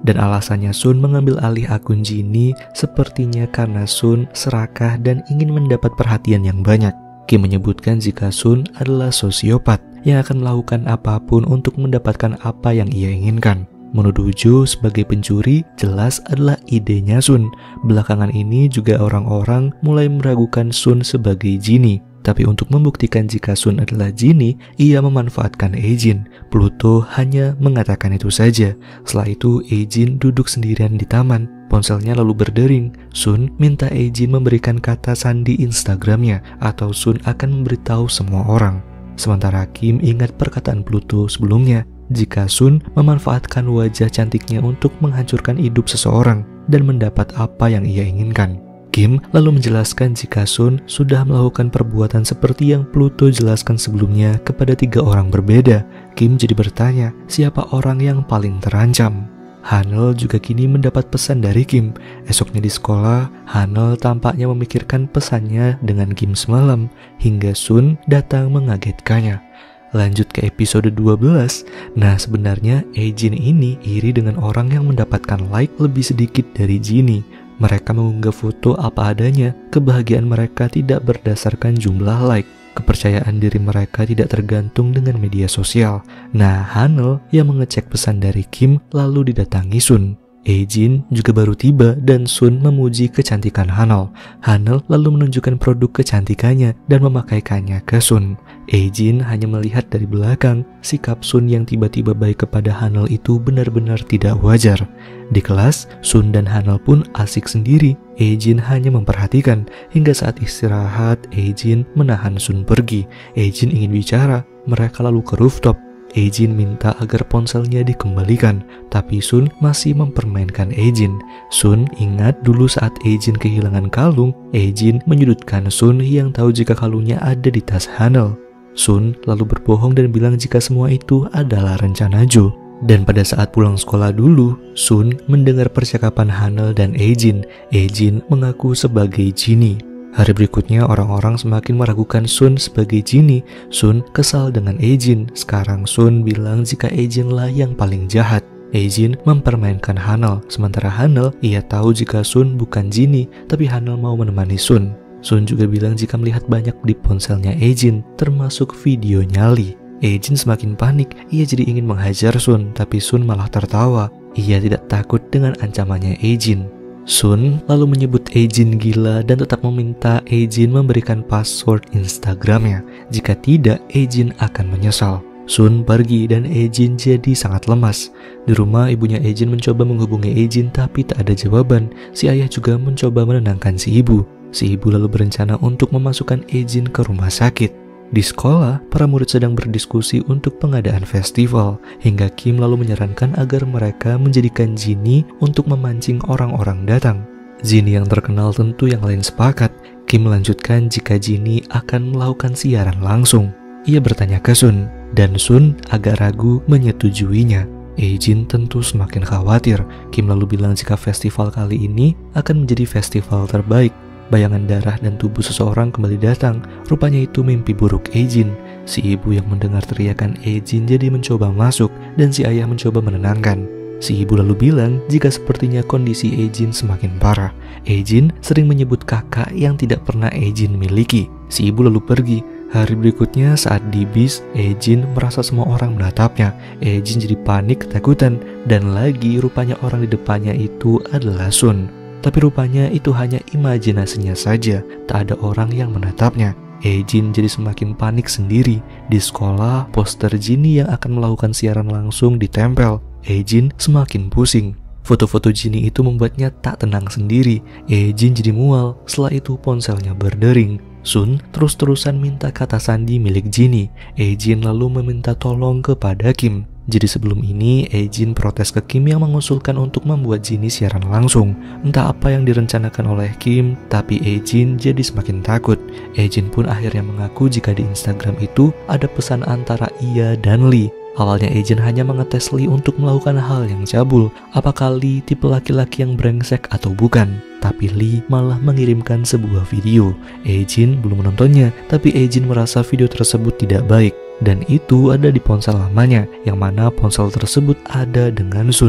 Dan alasannya Sun mengambil alih akun Jinny sepertinya karena Sun serakah dan ingin mendapat perhatian yang banyak. Kim menyebutkan jika Sun adalah sosiopat yang akan melakukan apapun untuk mendapatkan apa yang ia inginkan. Menuduh Jo sebagai pencuri jelas adalah idenya Sun. Belakangan ini juga orang-orang mulai meragukan Sun sebagai Jinny. Tapi untuk membuktikan jika Sun adalah Jinny, ia memanfaatkan Eijin. Pluto hanya mengatakan itu saja. Setelah itu Eijin duduk sendirian di taman. Ponselnya lalu berdering. Sun minta Eijin memberikan kata sandi Instagramnya atau Sun akan memberitahu semua orang. Sementara Kim ingat perkataan Pluto sebelumnya, jika Sun memanfaatkan wajah cantiknya untuk menghancurkan hidup seseorang dan mendapat apa yang ia inginkan. Kim lalu menjelaskan jika Sun sudah melakukan perbuatan seperti yang Pluto jelaskan sebelumnya kepada 3 orang berbeda. Kim jadi bertanya, siapa orang yang paling terancam? Hanel juga kini mendapat pesan dari Kim. Esoknya di sekolah, Hanel tampaknya memikirkan pesannya dengan Kim semalam, hingga Sun datang mengagetkannya. Lanjut ke episode 12. Nah, sebenarnya Eijin ini iri dengan orang yang mendapatkan like lebih sedikit dari Jinny. Mereka mengunggah foto apa adanya. Kebahagiaan mereka tidak berdasarkan jumlah like. Kepercayaan diri mereka tidak tergantung dengan media sosial. Nah, Hanel yang mengecek pesan dari Kim lalu didatangi Sun. Eijin juga baru tiba dan Sun memuji kecantikan Hanel. Hanel lalu menunjukkan produk kecantikannya dan memakaikannya ke Sun. Eijin hanya melihat dari belakang. Sikap Sun yang tiba-tiba baik kepada Hanel itu benar-benar tidak wajar. Di kelas, Sun dan Hanel pun asik sendiri. Eijin hanya memperhatikan. Hingga saat istirahat, Eijin menahan Sun pergi. Eijin ingin bicara. Mereka lalu ke rooftop. Eijin minta agar ponselnya dikembalikan, tapi Sun masih mempermainkan Eijin. Sun ingat dulu saat Eijin kehilangan kalung, Eijin menyudutkan Sun yang tahu jika kalungnya ada di tas Hanel. Sun lalu berbohong dan bilang jika semua itu adalah rencana Jo. Dan pada saat pulang sekolah dulu, Sun mendengar percakapan Hanel dan Eijin. Eijin mengaku sebagai Jinny. Hari berikutnya orang-orang semakin meragukan Sun sebagai Jinny. Sun kesal dengan Eijin. Sekarang Sun bilang jika Eijin lah yang paling jahat. Eijin mempermainkan Hanel. Sementara Hanel, ia tahu jika Sun bukan Jinny, tapi Hanel mau menemani Sun. Sun juga bilang jika melihat banyak di ponselnya Eijin, termasuk video nyali. Eijin semakin panik. Ia jadi ingin menghajar Sun, tapi Sun malah tertawa. Ia tidak takut dengan ancamannya Eijin. Sun lalu menyebut Eijin gila dan tetap meminta Eijin memberikan password Instagramnya. Jika tidak, Eijin akan menyesal. Sun pergi dan Eijin jadi sangat lemas. Di rumah, ibunya Eijin mencoba menghubungi Eijin tapi tak ada jawaban. Si ayah juga mencoba menenangkan si ibu. Si ibu lalu berencana untuk memasukkan Eijin ke rumah sakit. Di sekolah, para murid sedang berdiskusi untuk pengadaan festival, hingga Kim lalu menyarankan agar mereka menjadikan Jinny untuk memancing orang-orang datang. Jinny yang terkenal tentu yang lain sepakat. Kim melanjutkan jika Jinny akan melakukan siaran langsung. Ia bertanya ke Sun, dan Sun agak ragu menyetujuinya. Eijin tentu semakin khawatir. Kim lalu bilang jika festival kali ini akan menjadi festival terbaik. Bayangan darah dan tubuh seseorang kembali datang. Rupanya itu mimpi buruk Eijin. Si ibu yang mendengar teriakan Eijin jadi mencoba masuk, dan si ayah mencoba menenangkan. Si ibu lalu bilang jika sepertinya kondisi Eijin semakin parah. Eijin sering menyebut kakak yang tidak pernah Eijin miliki. Si ibu lalu pergi. Hari berikutnya saat di bis, Eijin merasa semua orang menatapnya. Eijin jadi panik ketakutan, dan lagi rupanya orang di depannya itu adalah Sun. Tapi rupanya itu hanya imajinasinya saja, tak ada orang yang menatapnya. Eijin jadi semakin panik sendiri. Di sekolah, poster Jinny yang akan melakukan siaran langsung ditempel. Eijin semakin pusing. Foto-foto Jinny itu membuatnya tak tenang sendiri. Eijin jadi mual. Setelah itu ponselnya berdering. Sun terus-terusan minta kata sandi milik Jinny. Eijin lalu meminta tolong kepada Kim. Jadi sebelum ini, Eijin protes ke Kim yang mengusulkan untuk membuat Jinny siaran langsung. Entah apa yang direncanakan oleh Kim, tapi Eijin jadi semakin takut. Eijin pun akhirnya mengaku jika di Instagram itu ada pesan antara ia dan Lee. Awalnya Eijin hanya mengetes Lee untuk melakukan hal yang cabul. Apakah Lee tipe laki-laki yang brengsek atau bukan? Tapi Lee malah mengirimkan sebuah video. Eijin belum menontonnya, tapi Eijin merasa video tersebut tidak baik. Dan itu ada di ponsel lamanya, yang mana ponsel tersebut ada dengan Sun.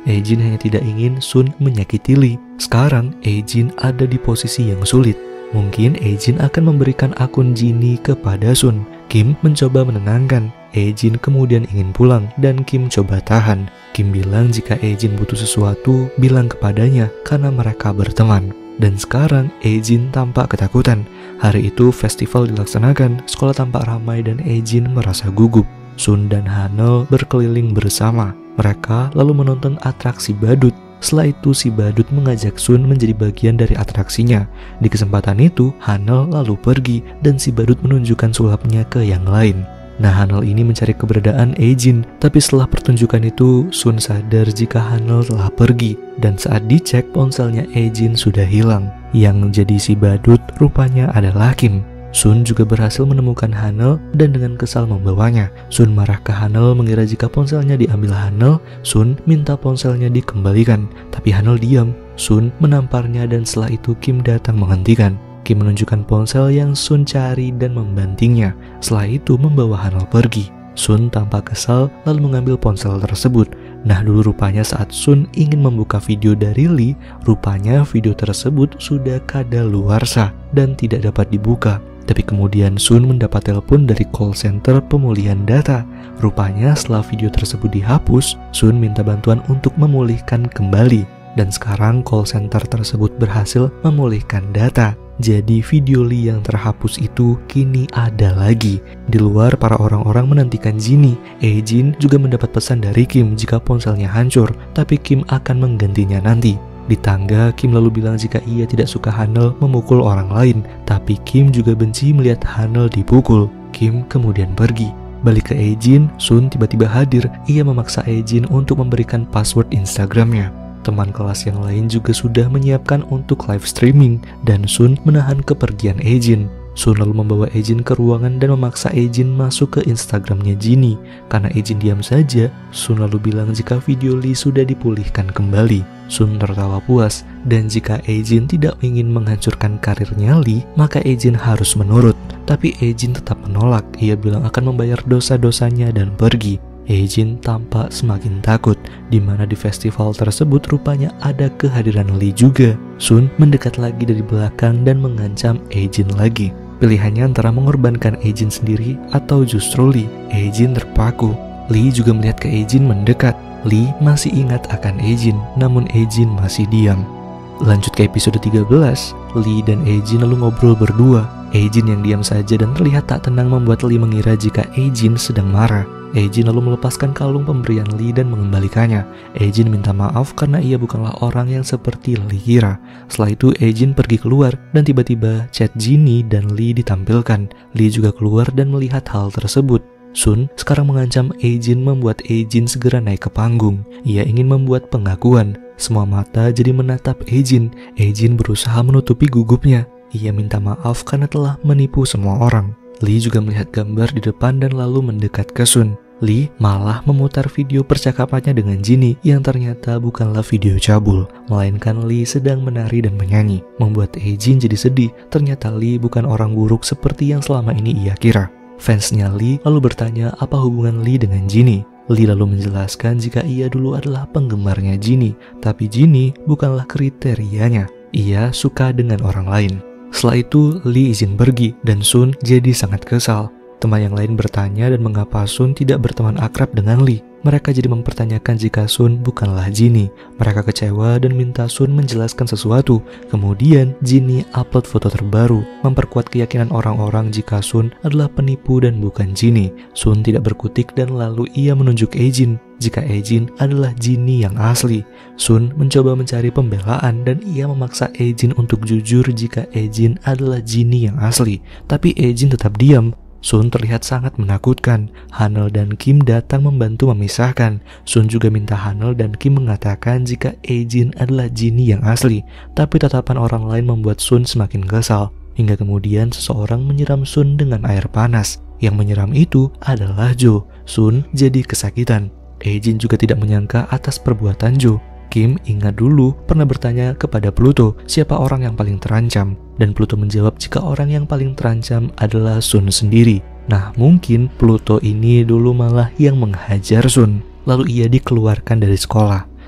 Ejin hanya tidak ingin Sun menyakiti Lee. Sekarang Ejin ada di posisi yang sulit. Mungkin Ejin akan memberikan akun Jinny kepada Sun. Kim mencoba menenangkan. Ejin kemudian ingin pulang dan Kim coba tahan. Kim bilang jika Ejin butuh sesuatu, bilang kepadanya karena mereka berteman. Dan sekarang Ejin tampak ketakutan. Hari itu festival dilaksanakan, sekolah tampak ramai dan Ejin merasa gugup. Sun dan Hanel berkeliling bersama. Mereka lalu menonton atraksi badut. Setelah itu si badut mengajak Sun menjadi bagian dari atraksinya. Di kesempatan itu, Hanel lalu pergi dan si badut menunjukkan sulapnya ke yang lain. Nah, Hanel ini mencari keberadaan Ejin, tapi setelah pertunjukan itu, Sun sadar jika Hanel telah pergi. Dan saat dicek, ponselnya Ejin sudah hilang. Yang jadi si badut rupanya adalah Kim. Sun juga berhasil menemukan Hanel dan dengan kesal membawanya. Sun marah ke Hanel mengira jika ponselnya diambil Hanel. Sun minta ponselnya dikembalikan, tapi Hanel diam. Sun menamparnya dan setelah itu Kim datang menghentikan. Kim menunjukkan ponsel yang Sun cari dan membantingnya. Setelah itu membawa Hanel pergi. Sun tampak kesal lalu mengambil ponsel tersebut. Nah, dulu rupanya saat Sun ingin membuka video dari Lee, rupanya video tersebut sudah kadaluarsa dan tidak dapat dibuka. Tapi kemudian Sun mendapat telepon dari call center pemulihan data. Rupanya setelah video tersebut dihapus, Sun minta bantuan untuk memulihkan kembali. Dan sekarang call center tersebut berhasil memulihkan data. Jadi video Lee yang terhapus itu kini ada lagi. Di luar para orang-orang menantikan Jinny. Ejin juga mendapat pesan dari Kim jika ponselnya hancur, tapi Kim akan menggantinya nanti. Di tangga, Kim lalu bilang jika ia tidak suka Hanel memukul orang lain, tapi Kim juga benci melihat Hanel dipukul. Kim kemudian pergi. Balik ke Ejin, Sun tiba-tiba hadir. Ia memaksa Ejin untuk memberikan password Instagramnya. Teman kelas yang lain juga sudah menyiapkan untuk live streaming, dan Sun menahan kepergian Ejin. Sun lalu membawa Ejin ke ruangan dan memaksa Ejin masuk ke Instagramnya Jinny. Karena Ejin diam saja, Sun lalu bilang jika video Lee sudah dipulihkan kembali. Sun tertawa puas, dan jika Ejin tidak ingin menghancurkan karirnya Lee, maka Ejin harus menurut. Tapi Ejin tetap menolak. Ia bilang akan membayar dosa-dosanya dan pergi. Ejin tampak semakin takut, di mana di festival tersebut rupanya ada kehadiran Lee juga. Sun mendekat lagi dari belakang dan mengancam Ejin lagi. Pilihannya antara mengorbankan Ejin sendiri atau justru Lee. Ejin terpaku. Lee juga melihat ke Ejin mendekat. Lee masih ingat akan Ejin, namun Ejin masih diam. Lanjut ke episode 13, Lee dan Ejin lalu ngobrol berdua. Ejin yang diam saja dan terlihat tak tenang membuat Lee mengira jika Ejin sedang marah. Ejin lalu melepaskan kalung pemberian Lee dan mengembalikannya. Ejin minta maaf karena ia bukanlah orang yang seperti Lee kira. Setelah itu Ejin pergi keluar dan tiba-tiba chat Jinny dan Lee ditampilkan. Lee juga keluar dan melihat hal tersebut. Sun sekarang mengancam Ejin membuat Ejin segera naik ke panggung. Ia ingin membuat pengakuan. Semua mata jadi menatap Ejin. Ejin berusaha menutupi gugupnya. Ia minta maaf karena telah menipu semua orang. Lee juga melihat gambar di depan dan lalu mendekat ke Sun. Lee malah memutar video percakapannya dengan Jinny yang ternyata bukanlah video cabul, melainkan Lee sedang menari dan menyanyi. Membuat Ejin jadi sedih. Ternyata Lee bukan orang buruk seperti yang selama ini ia kira. Fansnya Lee lalu bertanya apa hubungan Lee dengan Jinny. Lee lalu menjelaskan jika ia dulu adalah penggemarnya Jinny, tapi Jinny bukanlah kriterianya. Ia suka dengan orang lain. Setelah itu, Lee izin pergi dan Sun jadi sangat kesal. Teman yang lain bertanya dan mengapa Sun tidak berteman akrab dengan Lee. Mereka jadi mempertanyakan jika Sun bukanlah Jinny. Mereka kecewa dan minta Sun menjelaskan sesuatu. Kemudian Jinny upload foto terbaru, memperkuat keyakinan orang-orang jika Sun adalah penipu dan bukan Jinny. Sun tidak berkutik dan lalu ia menunjuk Ejin jika Ejin adalah Jinny yang asli. Sun mencoba mencari pembelaan dan ia memaksa Ejin untuk jujur jika Ejin adalah Jinny yang asli. Tapi Ejin tetap diam. Sun terlihat sangat menakutkan. Hanel dan Kim datang membantu memisahkan. Sun juga minta Hanel dan Kim mengatakan jika Ejin adalah Jinny yang asli. Tapi tatapan orang lain membuat Sun semakin kesal. Hingga kemudian seseorang menyiram Sun dengan air panas. Yang menyiram itu adalah Jo. Sun jadi kesakitan. Ejin juga tidak menyangka atas perbuatan Jo. Kim ingat dulu pernah bertanya kepada Pluto siapa orang yang paling terancam, dan Pluto menjawab jika orang yang paling terancam adalah Sun sendiri. Nah, mungkin Pluto ini dulu malah yang menghajar Sun, lalu ia dikeluarkan dari sekolah.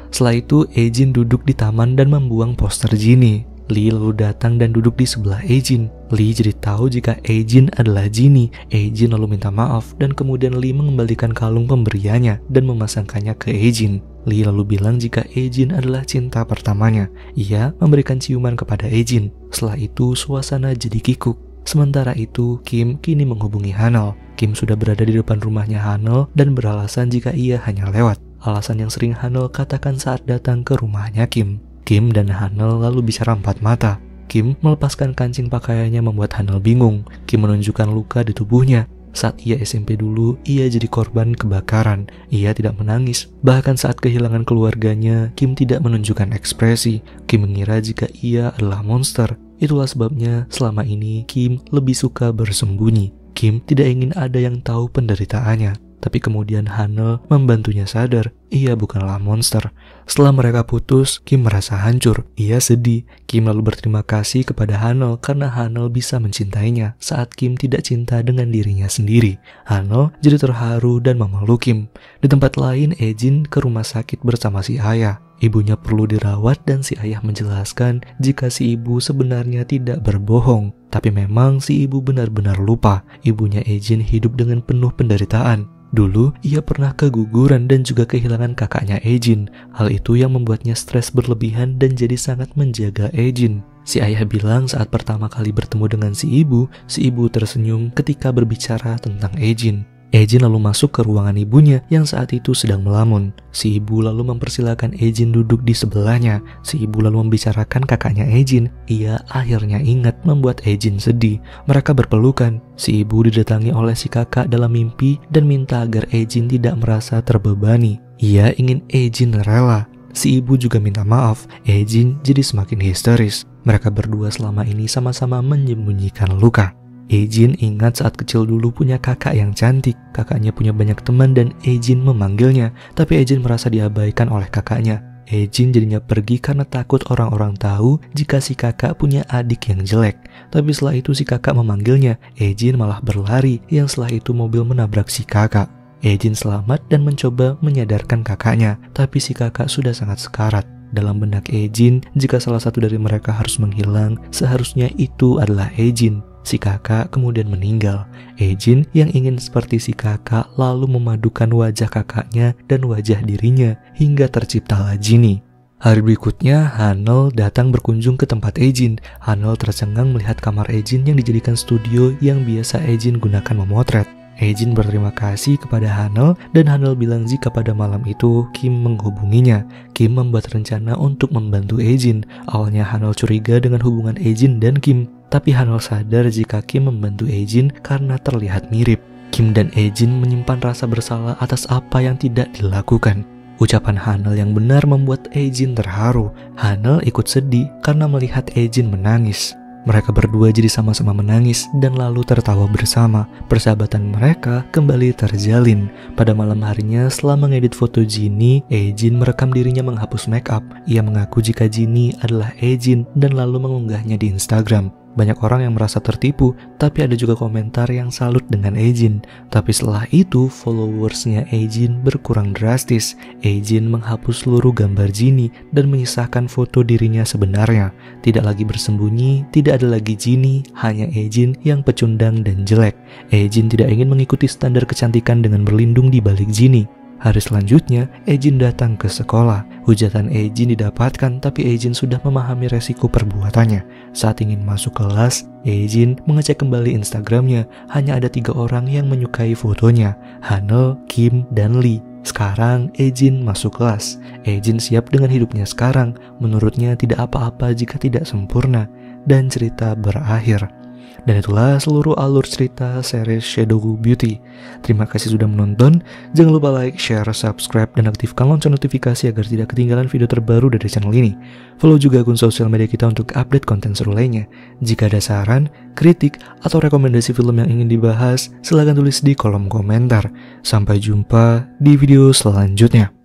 Setelah itu, Ejin duduk di taman dan membuang poster Jinny. Lee lalu datang dan duduk di sebelah Ejin. Lee jadi tahu jika Ejin adalah Jinny. Ejin lalu minta maaf dan kemudian Lee mengembalikan kalung pemberiannya dan memasangkannya ke Ejin. Lee lalu bilang jika Ejin adalah cinta pertamanya. Ia memberikan ciuman kepada Ejin. Setelah itu suasana jadi kikuk. Sementara itu, Kim kini menghubungi Hanel. Kim sudah berada di depan rumahnya Hanel dan beralasan jika ia hanya lewat. Alasan yang sering Hanel katakan saat datang ke rumahnya Kim. Kim dan Hanel lalu bicara empat mata. Kim melepaskan kancing pakaiannya membuat Hanel bingung. Kim menunjukkan luka di tubuhnya. Saat ia SMP dulu, ia jadi korban kebakaran. Ia tidak menangis. Bahkan saat kehilangan keluarganya, Kim tidak menunjukkan ekspresi. Kim mengira jika ia adalah monster. Itulah sebabnya selama ini Kim lebih suka bersembunyi. Kim tidak ingin ada yang tahu penderitaannya. Tapi kemudian Hanel membantunya sadar ia bukanlah monster. Setelah mereka putus, Kim merasa hancur. Ia sedih. Kim lalu berterima kasih kepada Hanel karena Hanel bisa mencintainya saat Kim tidak cinta dengan dirinya sendiri. Hanel jadi terharu dan memeluk Kim. Di tempat lain, Ejin ke rumah sakit bersama si ayah. Ibunya perlu dirawat dan si ayah menjelaskan jika si ibu sebenarnya tidak berbohong. Tapi memang si ibu benar-benar lupa. Ibunya Ejin hidup dengan penuh penderitaan. Dulu, ia pernah keguguran dan juga kehilangan kakaknya Ejin. Hal itu yang membuatnya stres berlebihan dan jadi sangat menjaga Ejin. Si ayah bilang saat pertama kali bertemu dengan si ibu tersenyum ketika berbicara tentang Ejin. Ejin lalu masuk ke ruangan ibunya yang saat itu sedang melamun. Si ibu lalu mempersilakan Ejin duduk di sebelahnya. Si ibu lalu membicarakan kakaknya Ejin. Ia akhirnya ingat membuat Ejin sedih. Mereka berpelukan. Si ibu didatangi oleh si kakak dalam mimpi dan minta agar Ejin tidak merasa terbebani. Ia ingin Ejin rela. Si ibu juga minta maaf. Ejin jadi semakin histeris. Mereka berdua selama ini sama-sama menyembunyikan luka. Ejin ingat saat kecil dulu punya kakak yang cantik. Kakaknya punya banyak teman dan Ejin memanggilnya. Tapi Ejin merasa diabaikan oleh kakaknya. Ejin jadinya pergi karena takut orang-orang tahu jika si kakak punya adik yang jelek. Tapi setelah itu si kakak memanggilnya. Ejin malah berlari yang setelah itu mobil menabrak si kakak. Ejin selamat dan mencoba menyadarkan kakaknya. Tapi si kakak sudah sangat sekarat. Dalam benak Ejin, jika salah satu dari mereka harus menghilang, seharusnya itu adalah Ejin. Si kakak kemudian meninggal. Ejin yang ingin seperti si kakak lalu memadukan wajah kakaknya dan wajah dirinya hingga terciptalah Jinny. Hari berikutnya, Hanel datang berkunjung ke tempat Ejin. Hanel tercengang melihat kamar Ejin yang dijadikan studio yang biasa Ejin gunakan memotret. Ejin berterima kasih kepada Hanel dan Hanel bilang jika pada malam itu Kim menghubunginya. Kim membuat rencana untuk membantu Ejin. Awalnya Hanel curiga dengan hubungan Ejin dan Kim, tapi Hanel sadar jika Kim membantu Ejin karena terlihat mirip. Kim dan Ejin menyimpan rasa bersalah atas apa yang tidak dilakukan. Ucapan Hanel yang benar membuat Ejin terharu. Hanel ikut sedih karena melihat Ejin menangis. Mereka berdua jadi sama-sama menangis dan lalu tertawa bersama. Persahabatan mereka kembali terjalin. Pada malam harinya setelah mengedit foto Jinny, Ejin merekam dirinya menghapus make up. Ia mengaku jika Jinny adalah Ejin dan lalu mengunggahnya di Instagram. Banyak orang yang merasa tertipu, tapi ada juga komentar yang salut dengan Ejin. Tapi setelah itu, followersnya Ejin berkurang drastis. Ejin menghapus seluruh gambar Jinny dan menyisakan foto dirinya sebenarnya. Tidak lagi bersembunyi, tidak ada lagi Jinny, hanya Ejin yang pecundang dan jelek. Ejin tidak ingin mengikuti standar kecantikan dengan berlindung di balik Jinny. Hari selanjutnya, Ejin datang ke sekolah. Hujatan Ejin didapatkan, tapi Ejin sudah memahami resiko perbuatannya. Saat ingin masuk kelas, Ejin mengecek kembali Instagramnya. Hanya ada 3 orang yang menyukai fotonya, Hanel, Kim, dan Lee. Sekarang Ejin masuk kelas. Ejin siap dengan hidupnya sekarang. Menurutnya tidak apa-apa jika tidak sempurna. Dan cerita berakhir. Dan itulah seluruh alur cerita series Shadow Beauty. Terima kasih sudah menonton. Jangan lupa like, share, subscribe, dan aktifkan lonceng notifikasi agar tidak ketinggalan video terbaru dari channel ini. Follow juga akun sosial media kita untuk update konten seru lainnya. Jika ada saran, kritik, atau rekomendasi film yang ingin dibahas, silahkan tulis di kolom komentar. Sampai jumpa di video selanjutnya.